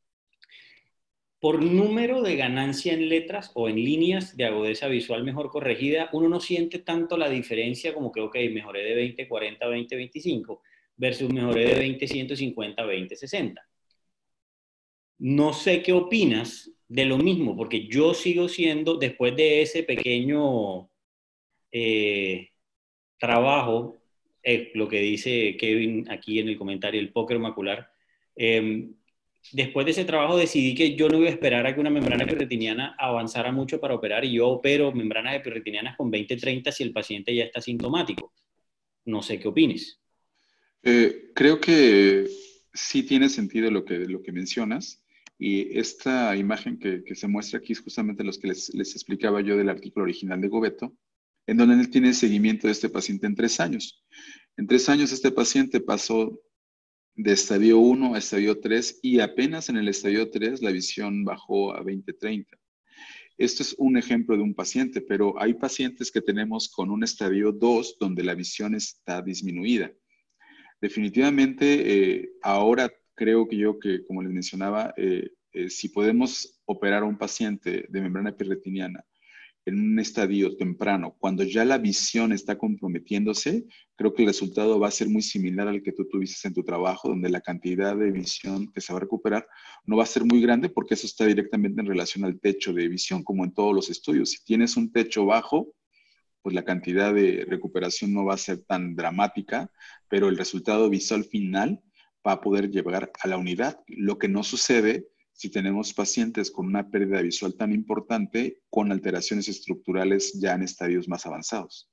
Por número de ganancia en letras o en líneas de agudeza visual mejor corregida, uno no siente tanto la diferencia como que, ok, mejoré de veinte cuarenta, veinte veinticinco versus mejoré de veinte ciento cincuenta, veinte sesenta. No sé qué opinas de lo mismo, porque yo sigo siendo, después de ese pequeño eh, trabajo, eh, lo que dice Kevin aquí en el comentario, el póker macular, eh, después de ese trabajo decidí que yo no iba a esperar a que una membrana epirretiniana avanzara mucho para operar y yo opero membranas epirretinianas con veinte treinta si el paciente ya está sintomático. No sé qué opines. Eh, creo que sí tiene sentido lo que, lo que mencionas y esta imagen que, que se muestra aquí es justamente los que les, les explicaba yo del artículo original de Govetto, en donde él tiene seguimiento de este paciente en tres años. En tres años este paciente pasó de estadio uno a estadio tres y apenas en el estadio tres la visión bajó a veinte treinta. Esto es un ejemplo de un paciente, pero hay pacientes que tenemos con un estadio dos donde la visión está disminuida. Definitivamente, eh, ahora creo que yo que, como les mencionaba, eh, eh, si podemos operar a un paciente de membrana epirretiniana en un estadio temprano, cuando ya la visión está comprometiéndose, creo que el resultado va a ser muy similar al que tú tuviste en tu trabajo, donde la cantidad de visión que se va a recuperar no va a ser muy grande, porque eso está directamente en relación al techo de visión, como en todos los estudios. Si tienes un techo bajo, pues la cantidad de recuperación no va a ser tan dramática, pero el resultado visual final va a poder llegar a la unidad, lo que no sucede si tenemos pacientes con una pérdida visual tan importante con alteraciones estructurales ya en estadios más avanzados.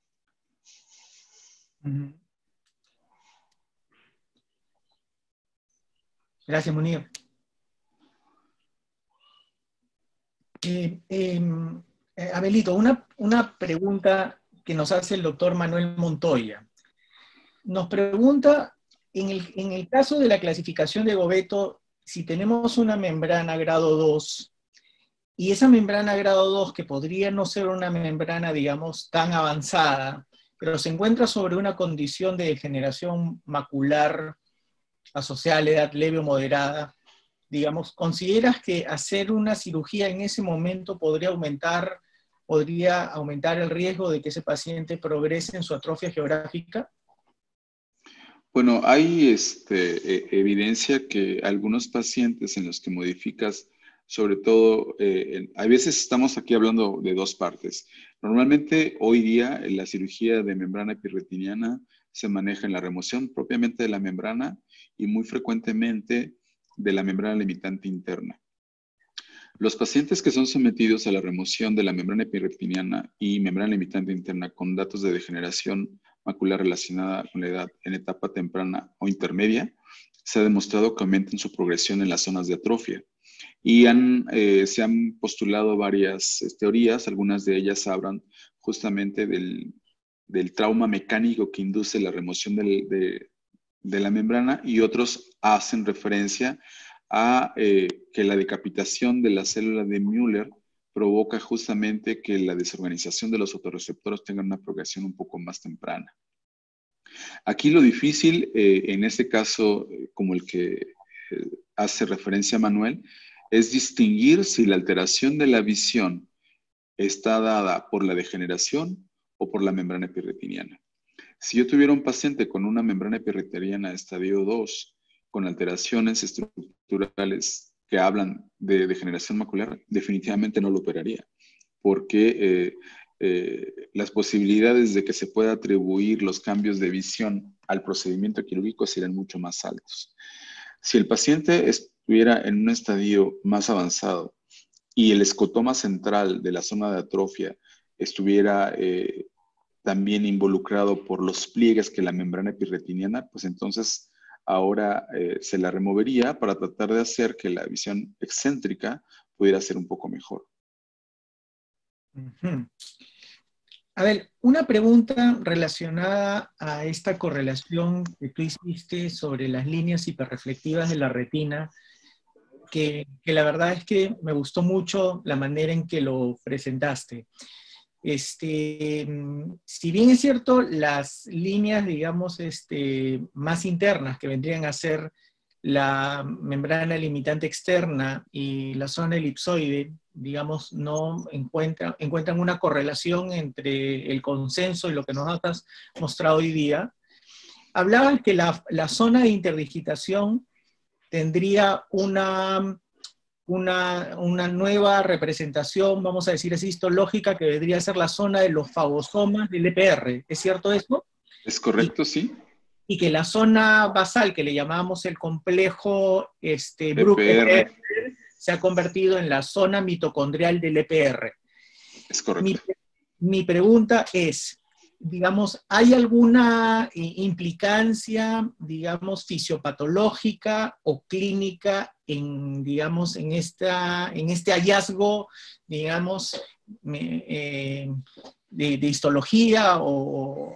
Gracias, Munir. Eh, eh, eh, Abelito, una, una pregunta que nos hace el doctor Manuel Montoya. Nos pregunta, en el, en el caso de la clasificación de Goveto, si tenemos una membrana grado dos, y esa membrana grado dos, que podría no ser una membrana, digamos, tan avanzada, pero se encuentra sobre una condición de degeneración macular asociada a la edad leve o moderada, digamos, ¿consideras que hacer una cirugía en ese momento podría aumentar, podría aumentar el riesgo de que ese paciente progrese en su atrofia geográfica? Bueno, hay este, evidencia que algunos pacientes en los que modificas, sobre todo, eh, en, a veces estamos aquí hablando de dos partes. Normalmente, hoy día, en la cirugía de membrana epirretiniana se maneja en la remoción propiamente de la membrana y muy frecuentemente de la membrana limitante interna. Los pacientes que son sometidos a la remoción de la membrana epirretiniana y membrana limitante interna con datos de degeneración macular relacionada con la edad en etapa temprana o intermedia, se ha demostrado que aumentan su progresión en las zonas de atrofia. Y han, eh, se han postulado varias eh, teorías, algunas de ellas hablan justamente del, del trauma mecánico que induce la remoción del, de, de la membrana, y otros hacen referencia a eh, que la decapitación de la célula de Müller provoca justamente que la desorganización de los fotorreceptores tenga una progresión un poco más temprana. Aquí lo difícil, eh, en este caso, eh, como el que eh, hace referencia Manuel, es distinguir si la alteración de la visión está dada por la degeneración o por la membrana epirretiniana. Si yo tuviera un paciente con una membrana epirretiniana estadio dos, con alteraciones estructurales que hablan de degeneración macular, definitivamente no lo operaría, porque eh, eh, las posibilidades de que se pueda atribuir los cambios de visión al procedimiento quirúrgico serían mucho más altos. Si el paciente estuviera en un estadio más avanzado y el escotoma central de la zona de atrofia estuviera eh, también involucrado por los pliegues que la membrana epirretiniana, pues entonces ahora eh, se la removería para tratar de hacer que la visión excéntrica pudiera ser un poco mejor. Uh-huh. A ver, una pregunta relacionada a esta correlación que tú hiciste sobre las líneas hiperreflectivas de la retina, que, que la verdad es que me gustó mucho la manera en que lo presentaste. Este, si bien es cierto, las líneas, digamos, este, más internas, que vendrían a ser la membrana limitante externa y la zona elipsoide, digamos, no encuentran, encuentran una correlación entre el consenso y lo que nos has mostrado hoy día. Hablaban que la, la zona de interdigitación tendría una... Una, una nueva representación, vamos a decir así, histológica, que vendría a ser la zona de los fagosomas del E P R. ¿Es cierto esto? Es correcto, y, sí. Y que la zona basal, que le llamamos el complejo este, Bruch-E P R, se ha convertido en la zona mitocondrial del E P R. Es correcto. Mi, mi pregunta es, digamos, ¿hay alguna implicancia, digamos, fisiopatológica o clínica en, digamos, en, esta, en este hallazgo, digamos, eh, de, de histología o,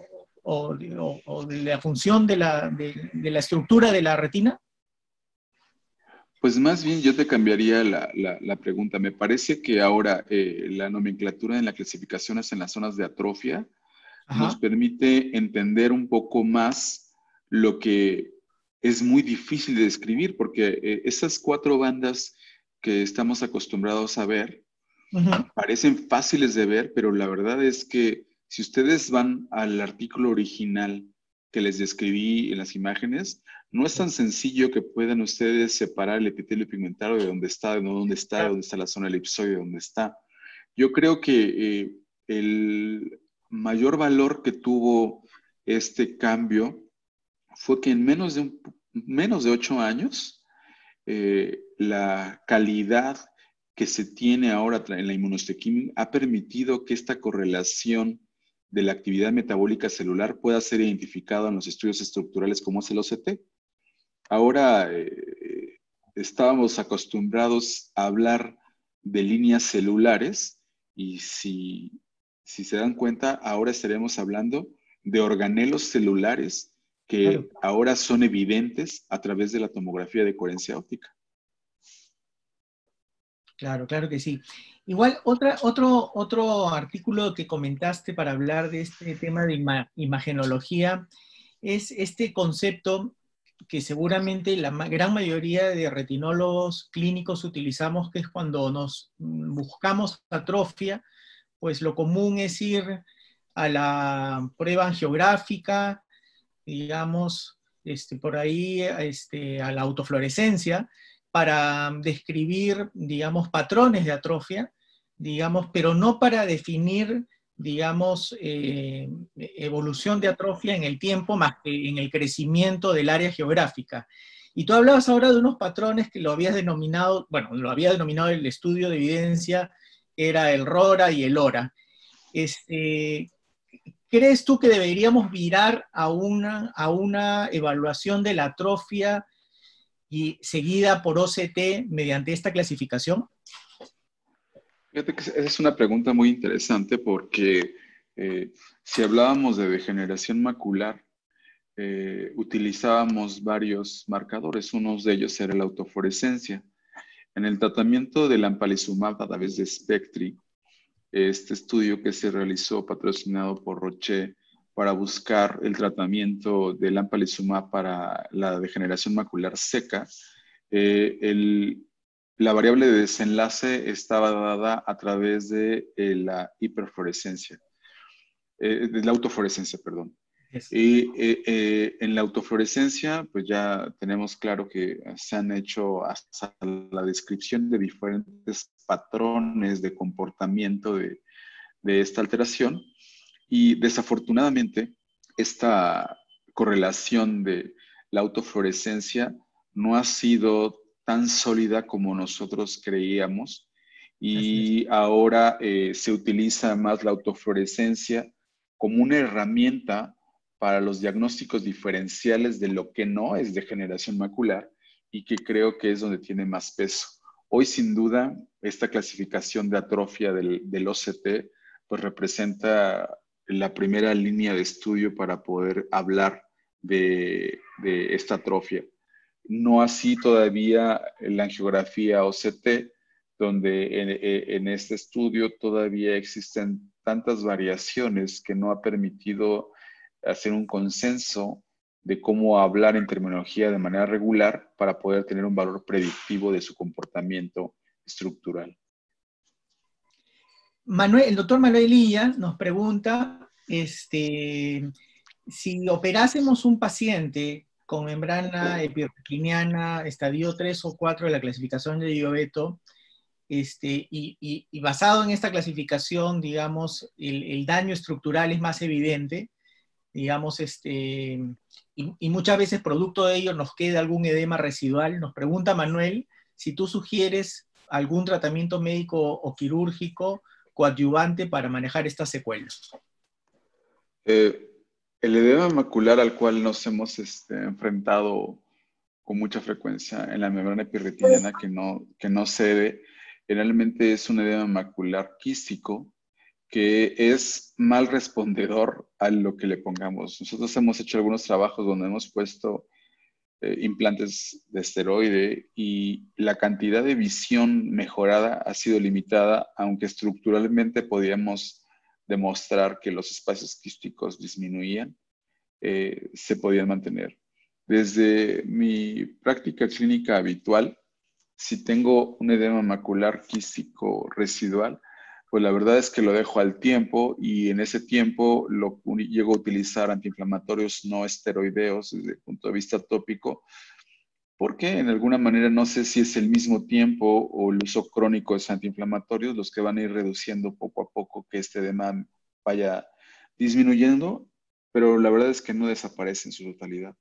o, o, o de la función de la, de, de la estructura de la retina? Pues más bien yo te cambiaría la, la, la pregunta. Me parece que ahora eh, la nomenclatura en la clasificación en las zonas de atrofia Ajá. nos permite entender un poco más lo que es muy difícil de describir, porque eh, esas cuatro bandas que estamos acostumbrados a ver uh-huh. parecen fáciles de ver, pero la verdad es que si ustedes van al artículo original que les describí en las imágenes, no es tan sencillo que puedan ustedes separar el epitelio pigmentario de dónde está, de dónde está, de dónde está la zona elipsoide, de dónde está. Yo creo que eh, el mayor valor que tuvo este cambio fue que en menos de, un, menos de ocho años, eh, la calidad que se tiene ahora en la inmunohistoquímica ha permitido que esta correlación de la actividad metabólica celular pueda ser identificada en los estudios estructurales como es el O C T. Ahora eh, estábamos acostumbrados a hablar de líneas celulares y si, si se dan cuenta, ahora estaremos hablando de organelos celulares que claro. ahora son evidentes a través de la tomografía de coherencia óptica. Claro, claro que sí. Igual, otra, otro, otro artículo que comentaste para hablar de este tema de ima imagenología es este concepto que seguramente la ma gran mayoría de retinólogos clínicos utilizamos, que es cuando nos buscamos atrofia, pues lo común es ir a la prueba angiográfica, digamos, este, por ahí este, a la autofluorescencia, para describir, digamos, patrones de atrofia, digamos, pero no para definir, digamos, eh, evolución de atrofia en el tiempo, más que en el crecimiento del área geográfica. Y tú hablabas ahora de unos patrones que lo habías denominado, bueno, lo había denominado el estudio de evidencia, era el RORA y el ORA. Este, ¿crees tú que deberíamos virar a una, a una evaluación de la atrofia y seguida por O C T mediante esta clasificación? Fíjate que esa es una pregunta muy interesante porque eh, si hablábamos de degeneración macular, eh, utilizábamos varios marcadores. Uno de ellos era la autofluorescencia. En el tratamiento del lampalizumab a través de Spectri, este estudio que se realizó patrocinado por Roche para buscar el tratamiento del lampalizumab para la degeneración macular seca, eh, el, la variable de desenlace estaba dada a través de eh, la hiperfluorescencia, eh, de la autofluorescencia, perdón. Yes. Y eh, eh, en la autofluorescencia, pues ya tenemos claro que se han hecho hasta la descripción de diferentes patrones de comportamiento de, de esta alteración. Y desafortunadamente, esta correlación de la autofluorescencia no ha sido tan sólida como nosotros creíamos. Y ahora eh, se utiliza más la autofluorescencia como una herramienta para los diagnósticos diferenciales de lo que no es degeneración macular y que creo que es donde tiene más peso. Hoy, sin duda, esta clasificación de atrofia del, del O C T pues representa la primera línea de estudio para poder hablar de, de esta atrofia. No así todavía la angiografía O C T, donde en, en este estudio todavía existen tantas variaciones que no ha permitido hacer un consenso de cómo hablar en terminología de manera regular para poder tener un valor predictivo de su comportamiento estructural. Manuel, el doctor Manuel Illa nos pregunta este, si operásemos un paciente con membrana epicliniana estadio tres o cuatro de la clasificación de Giovetto, este, y, y, y basado en esta clasificación, digamos, el, el daño estructural es más evidente, digamos, este, y, y muchas veces producto de ello nos queda algún edema residual. Nos pregunta Manuel si tú sugieres algún tratamiento médico o quirúrgico coadyuvante para manejar estas secuelas. Eh, el edema macular al cual nos hemos este, enfrentado con mucha frecuencia en la membrana epirretiniana que no, que no cede, generalmente es un edema macular quístico que es mal respondedor a lo que le pongamos. Nosotros hemos hecho algunos trabajos donde hemos puesto eh, implantes de esteroide y la cantidad de visión mejorada ha sido limitada, aunque estructuralmente podíamos demostrar que los espacios quísticos disminuían, eh, se podían mantener. Desde mi práctica clínica habitual, si tengo un edema macular quístico residual, pues la verdad es que lo dejo al tiempo y en ese tiempo lo, llego a utilizar antiinflamatorios no esteroideos desde el punto de vista tópico, porque en alguna manera no sé si es el mismo tiempo o el uso crónico de esos antiinflamatorios los que van a ir reduciendo poco a poco que este edema vaya disminuyendo, pero la verdad es que no desaparece en su totalidad.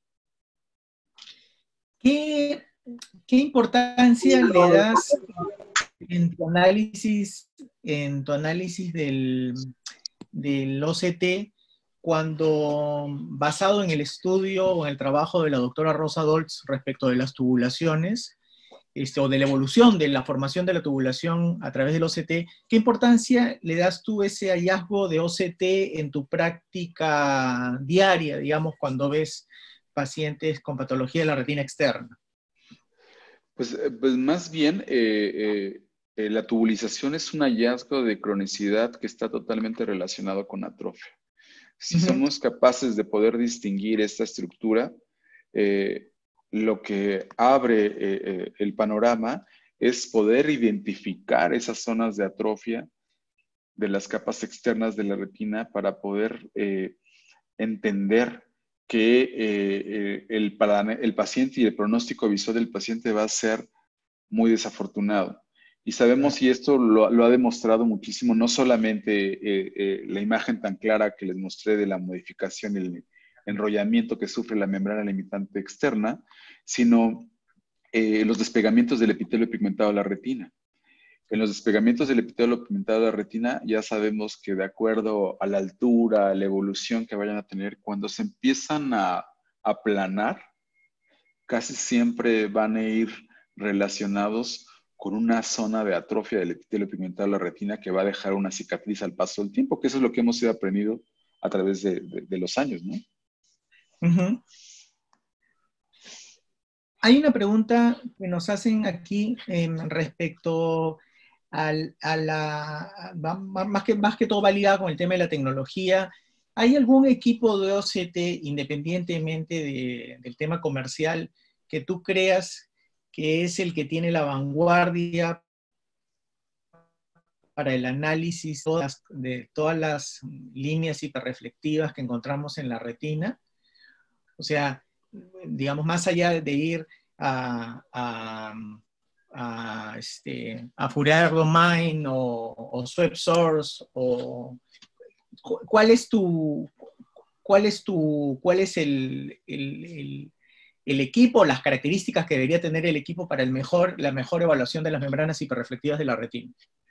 ¿Qué, qué importancia le das en tu análisis, en tu análisis del, del O C T cuando, basado en el estudio o en el trabajo de la doctora Rosa Dolz respecto de las tubulaciones, este, o de la evolución de la formación de la tubulación a través del O C T, ¿qué importancia le das tú a ese hallazgo de O C T en tu práctica diaria, digamos, cuando ves pacientes con patología de la retina externa? Pues, pues más bien, eh, eh, eh, la tubulización es un hallazgo de cronicidad que está totalmente relacionado con atrofia. Si uh-huh. somos capaces de poder distinguir esta estructura, eh, lo que abre eh, eh, el panorama es poder identificar esas zonas de atrofia de las capas externas de la retina para poder eh, entender que eh, eh, el, el paciente y el pronóstico visual del paciente va a ser muy desafortunado. Y sabemos, y esto lo, lo ha demostrado muchísimo, no solamente eh, eh, la imagen tan clara que les mostré de la modificación y el enrollamiento que sufre la membrana limitante externa, sino eh, los despegamientos del epitelio pigmentado de la retina. En los despegamientos del epitelio pigmentado de la retina ya sabemos que de acuerdo a la altura, a la evolución que vayan a tener, cuando se empiezan a aplanar, casi siempre van a ir relacionados con una zona de atrofia del epitelio pigmentado de la retina que va a dejar una cicatriz al paso del tiempo, que eso es lo que hemos ido aprendido a través de, de, de los años, ¿no? Uh-huh. Hay una pregunta que nos hacen aquí eh, respecto al, a la, más que, más que todo valida con el tema de la tecnología. ¿Hay algún equipo de O C T, independientemente de, del tema comercial, que tú creas que es el que tiene la vanguardia para el análisis de todas las líneas hiperreflectivas que encontramos en la retina? O sea, digamos, más allá de ir a, a, a, este, a Fourier Domain o, o Swep Source, o, ¿cuál es tu, cuál es tu, cuál es el, el, el, el equipo, las características que debería tener el equipo para el mejor, la mejor evaluación de las membranas hiperreflectivas de la retina?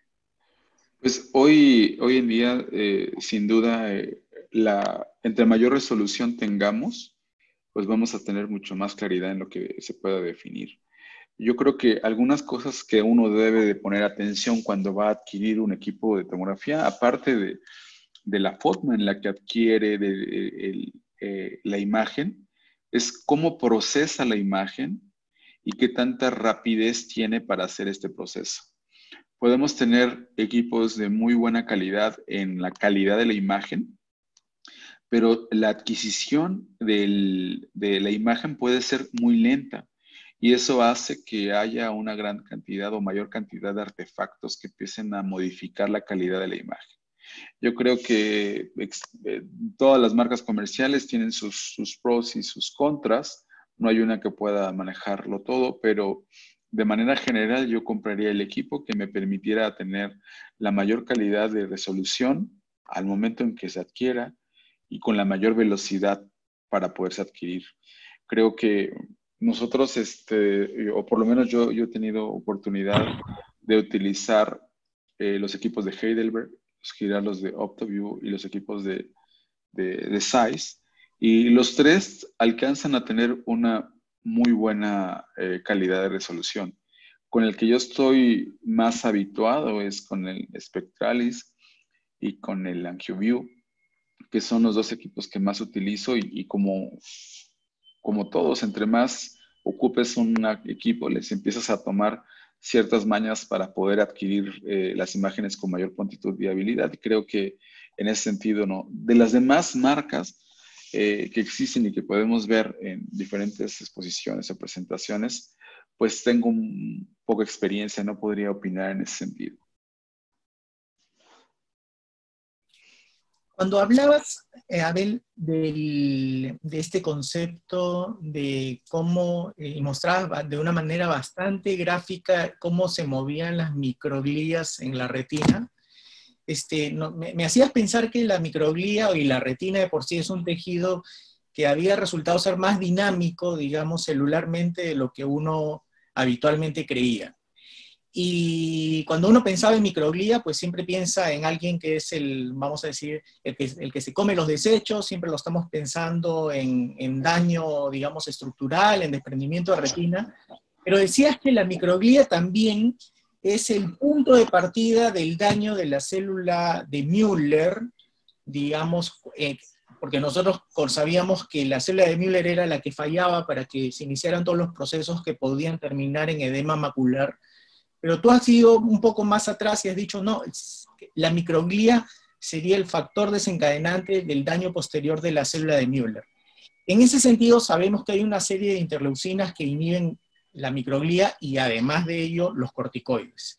Pues hoy, hoy en día, eh, sin duda, eh, la, entre mayor resolución tengamos, pues vamos a tener mucho más claridad en lo que se pueda definir. Yo creo que algunas cosas que uno debe de poner atención cuando va a adquirir un equipo de tomografía, aparte de, de la forma en la que adquiere de, de, el, eh, la imagen, es cómo procesa la imagen y qué tanta rapidez tiene para hacer este proceso. Podemos tener equipos de muy buena calidad en la calidad de la imagen, pero la adquisición del, de la imagen puede ser muy lenta y eso hace que haya una gran cantidad o mayor cantidad de artefactos que empiecen a modificar la calidad de la imagen. Yo creo que eh, todas las marcas comerciales tienen sus, sus pros y sus contras. No hay una que pueda manejarlo todo, pero de manera general yo compraría el equipo que me permitiera tener la mayor calidad de resolución al momento en que se adquiera y con la mayor velocidad para poderse adquirir. Creo que nosotros, este, o por lo menos yo, yo he tenido oportunidad de utilizar eh, los equipos de Heidelberg, los giralos de Optoview y los equipos de, de, de Zeiss, y los tres alcanzan a tener una muy buena eh, calidad de resolución. Con el que yo estoy más habituado es con el Spectralis, y con el AngioView, que son los dos equipos que más utilizo, y, y como, como todos, entre más ocupes un equipo, les empiezas a tomar ciertas mañas para poder adquirir eh, las imágenes con mayor prontitud y habilidad. Y creo que en ese sentido, no. De las demás marcas eh, que existen y que podemos ver en diferentes exposiciones o presentaciones, pues tengo un poco de experiencia, no podría opinar en ese sentido. Cuando hablabas, eh, Abel, del, de este concepto de cómo, eh, y mostrabas de una manera bastante gráfica cómo se movían las microglías en la retina, este, no, me, me hacías pensar que la microglía y la retina de por sí es un tejido que había resultado ser más dinámico, digamos, celularmente de lo que uno habitualmente creía. Y cuando uno pensaba en microglía, pues siempre piensa en alguien que es el, vamos a decir, el que, el que se come los desechos, siempre lo estamos pensando en, en daño, digamos, estructural, en desprendimiento de retina. Pero decías que la microglía también es el punto de partida del daño de la célula de Müller, digamos, eh, porque nosotros sabíamos que la célula de Müller era la que fallaba para que se iniciaran todos los procesos que podían terminar en edema macular. Pero tú has ido un poco más atrás y has dicho, no, la microglía sería el factor desencadenante del daño posterior de la célula de Müller. En ese sentido, sabemos que hay una serie de interleucinas que inhiben la microglía y además de ello, los corticoides.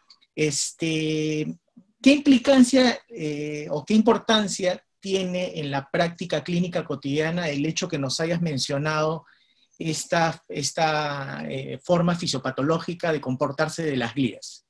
Este, ¿qué implicancia eh, o qué importancia tiene en la práctica clínica cotidiana el hecho que nos hayas mencionado esta, esta eh, forma fisiopatológica de comportarse de las glías?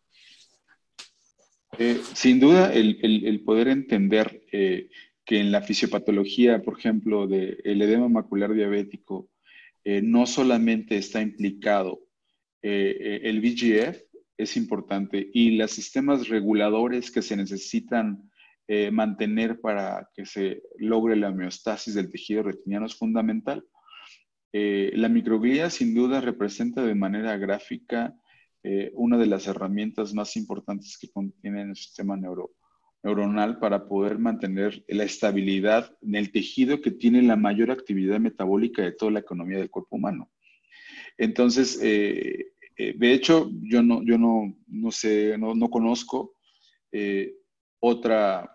Eh, sin duda, el, el, el poder entender eh, que en la fisiopatología, por ejemplo, del edema macular diabético, eh, no solamente está implicado eh, el V G F, es importante, y los sistemas reguladores que se necesitan eh, mantener para que se logre la homeostasis del tejido retiniano es fundamental. Eh, la microglía sin duda representa de manera gráfica eh, una de las herramientas más importantes que contiene el sistema neuro, neuronal para poder mantener la estabilidad en el tejido que tiene la mayor actividad metabólica de toda la economía del cuerpo humano. Entonces, eh, eh, de hecho, yo no, yo no, no sé, no, no conozco eh, otra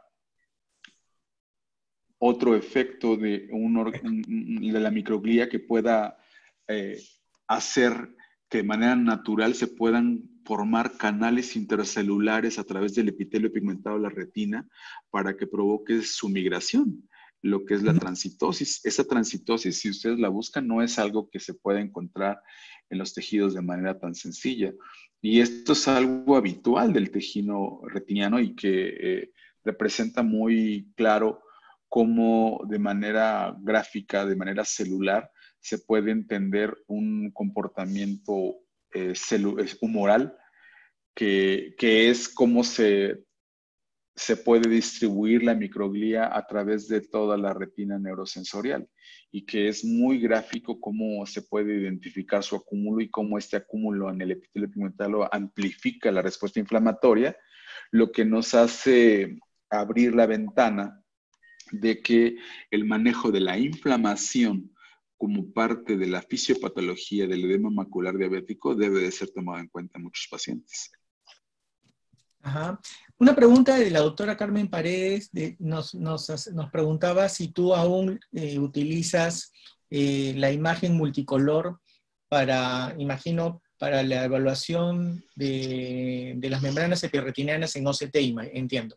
otro efecto de, un, un, de la microglía que pueda eh, hacer que de manera natural se puedan formar canales intercelulares a través del epitelio pigmentado de la retina para que provoque su migración, lo que es la transitosis. Esa transitosis, si ustedes la buscan, no es algo que se pueda encontrar en los tejidos de manera tan sencilla. Y esto es algo habitual del tejido retiniano y que eh, representa muy claro cómo de manera gráfica, de manera celular, se puede entender un comportamiento eh, humoral, que, que es cómo se, se puede distribuir la microglía a través de toda la retina neurosensorial, y que es muy gráfico cómo se puede identificar su acúmulo y cómo este acúmulo en el epitelio pigmentado amplifica la respuesta inflamatoria, lo que nos hace abrir la ventana de que el manejo de la inflamación como parte de la fisiopatología del edema macular diabético debe de ser tomado en cuenta en muchos pacientes. Ajá. Una pregunta de la doctora Carmen Paredes, de, nos, nos, nos preguntaba si tú aún eh, utilizas eh, la imagen multicolor para, imagino, para la evaluación de, de las membranas epirretinianas en O C T, entiendo.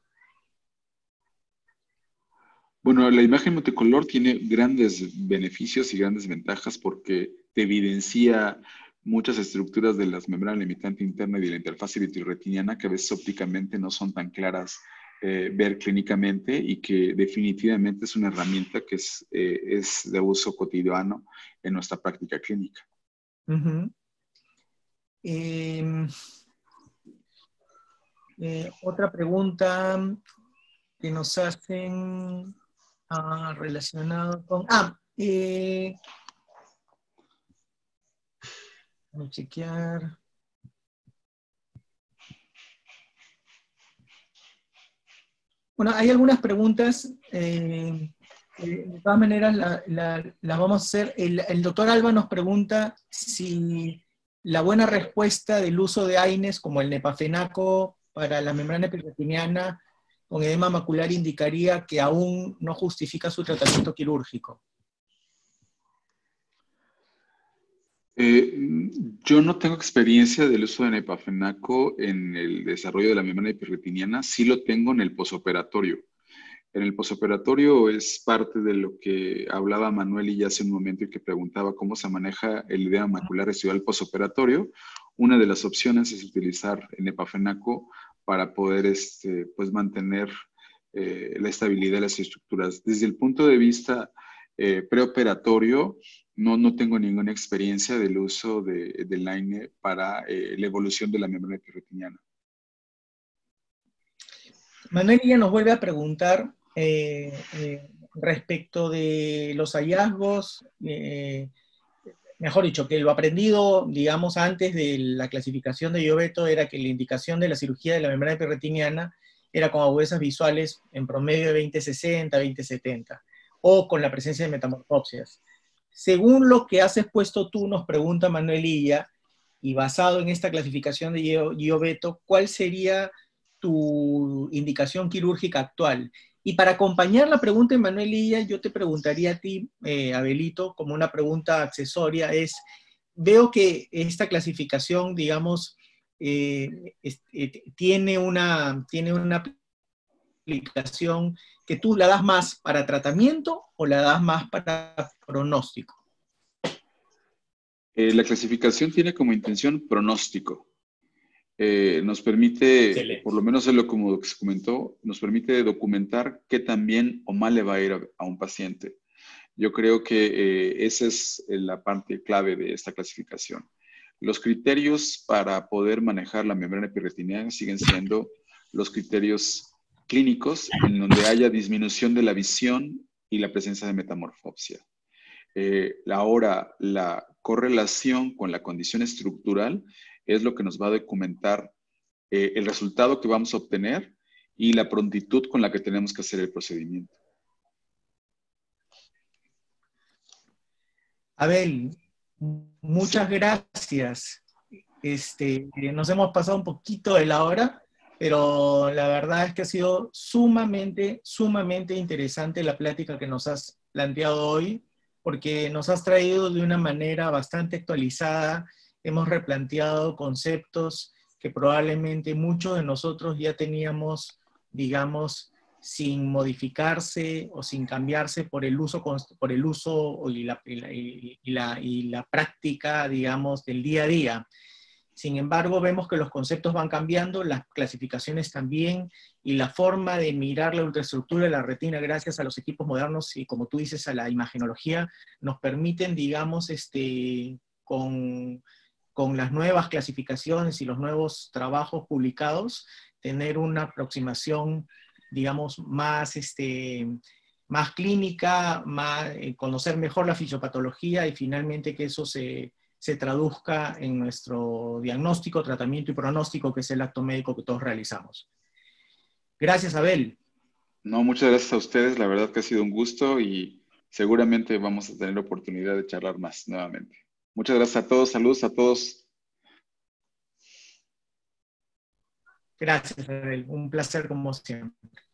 Bueno, la imagen multicolor tiene grandes beneficios y grandes ventajas porque te evidencia muchas estructuras de las membranas limitantes internas y de la interfaz vitreoretiniana que a veces ópticamente no son tan claras eh, ver clínicamente, y que definitivamente es una herramienta que es, eh, es de uso cotidiano en nuestra práctica clínica. Uh-huh. eh, eh, otra pregunta que nos hacen ah, relacionado con... Ah, eh, Voy a chequear. Bueno, hay algunas preguntas, eh, eh, de todas maneras las la, la vamos a hacer. El, el doctor Alba nos pregunta si la buena respuesta del uso de AINES como el nepafenaco para la membrana epirretiniana con edema macular indicaría que aún no justifica su tratamiento quirúrgico. Eh, yo no tengo experiencia del uso de nepafenaco en el desarrollo de la membrana epirretiniana, sí lo tengo en el posoperatorio. En el posoperatorio es parte de lo que hablaba Manuel y ya hace un momento y que preguntaba cómo se maneja el edema macular residual posoperatorio. Una de las opciones es utilizar el nepafenaco para poder este, pues mantener eh, la estabilidad de las estructuras. Desde el punto de vista eh, preoperatorio, No, no tengo ninguna experiencia del uso de, del AINE para eh, la evolución de la membrana epirretiniana. Manuel ya nos vuelve a preguntar eh, eh, respecto de los hallazgos, eh, mejor dicho, que lo aprendido, digamos, antes de la clasificación de Giovetto era que la indicación de la cirugía de la membrana epirretiniana era con agudezas visuales en promedio de veinte sesenta, veinte setenta, o con la presencia de metamorfopsias. Según lo que has expuesto tú, nos pregunta Manuelilla, y basado en esta clasificación de Giovetto, ¿cuál sería tu indicación quirúrgica actual? Y para acompañar la pregunta de Manuelilla, yo te preguntaría a ti, eh, Abelito, como una pregunta accesoria, es, veo que esta clasificación, digamos, eh, es, eh, tiene, una, tiene una aplicación que tú la das más para tratamiento o la das más para pronóstico. Eh, la clasificación tiene como intención pronóstico. Eh, nos permite, Excelente. Por lo menos es lo como se comentó, nos permite documentar qué tan bien o mal le va a ir a, a un paciente. Yo creo que eh, esa es la parte clave de esta clasificación. Los criterios para poder manejar la membrana epirretiniana siguen siendo los criterios clínicos en donde haya disminución de la visión y la presencia de metamorfopsia. Eh, ahora, la correlación con la condición estructural es lo que nos va a documentar eh, el resultado que vamos a obtener y la prontitud con la que tenemos que hacer el procedimiento. Abel, muchas gracias. Este, nos hemos pasado un poquito de la hora, pero la verdad es que ha sido sumamente, sumamente interesante la plática que nos has planteado hoy, porque nos has traído de una manera bastante actualizada, hemos replanteado conceptos que probablemente muchos de nosotros ya teníamos, digamos, sin modificarse o sin cambiarse por el uso, por el uso y la, y la, y la, y la práctica, digamos, del día a día. Sin embargo, vemos que los conceptos van cambiando, las clasificaciones también, y la forma de mirar la ultraestructura de la retina, gracias a los equipos modernos y, como tú dices, a la imagenología, nos permiten, digamos, este, con, con las nuevas clasificaciones y los nuevos trabajos publicados, tener una aproximación, digamos, más, este, más clínica, más, eh, conocer mejor la fisiopatología y finalmente que eso se... se traduzca en nuestro diagnóstico, tratamiento y pronóstico, que es el acto médico que todos realizamos. Gracias, Abel. No, muchas gracias a ustedes, la verdad que ha sido un gusto y seguramente vamos a tener oportunidad de charlar más nuevamente. Muchas gracias a todos, saludos a todos. Gracias, Abel, un placer como siempre.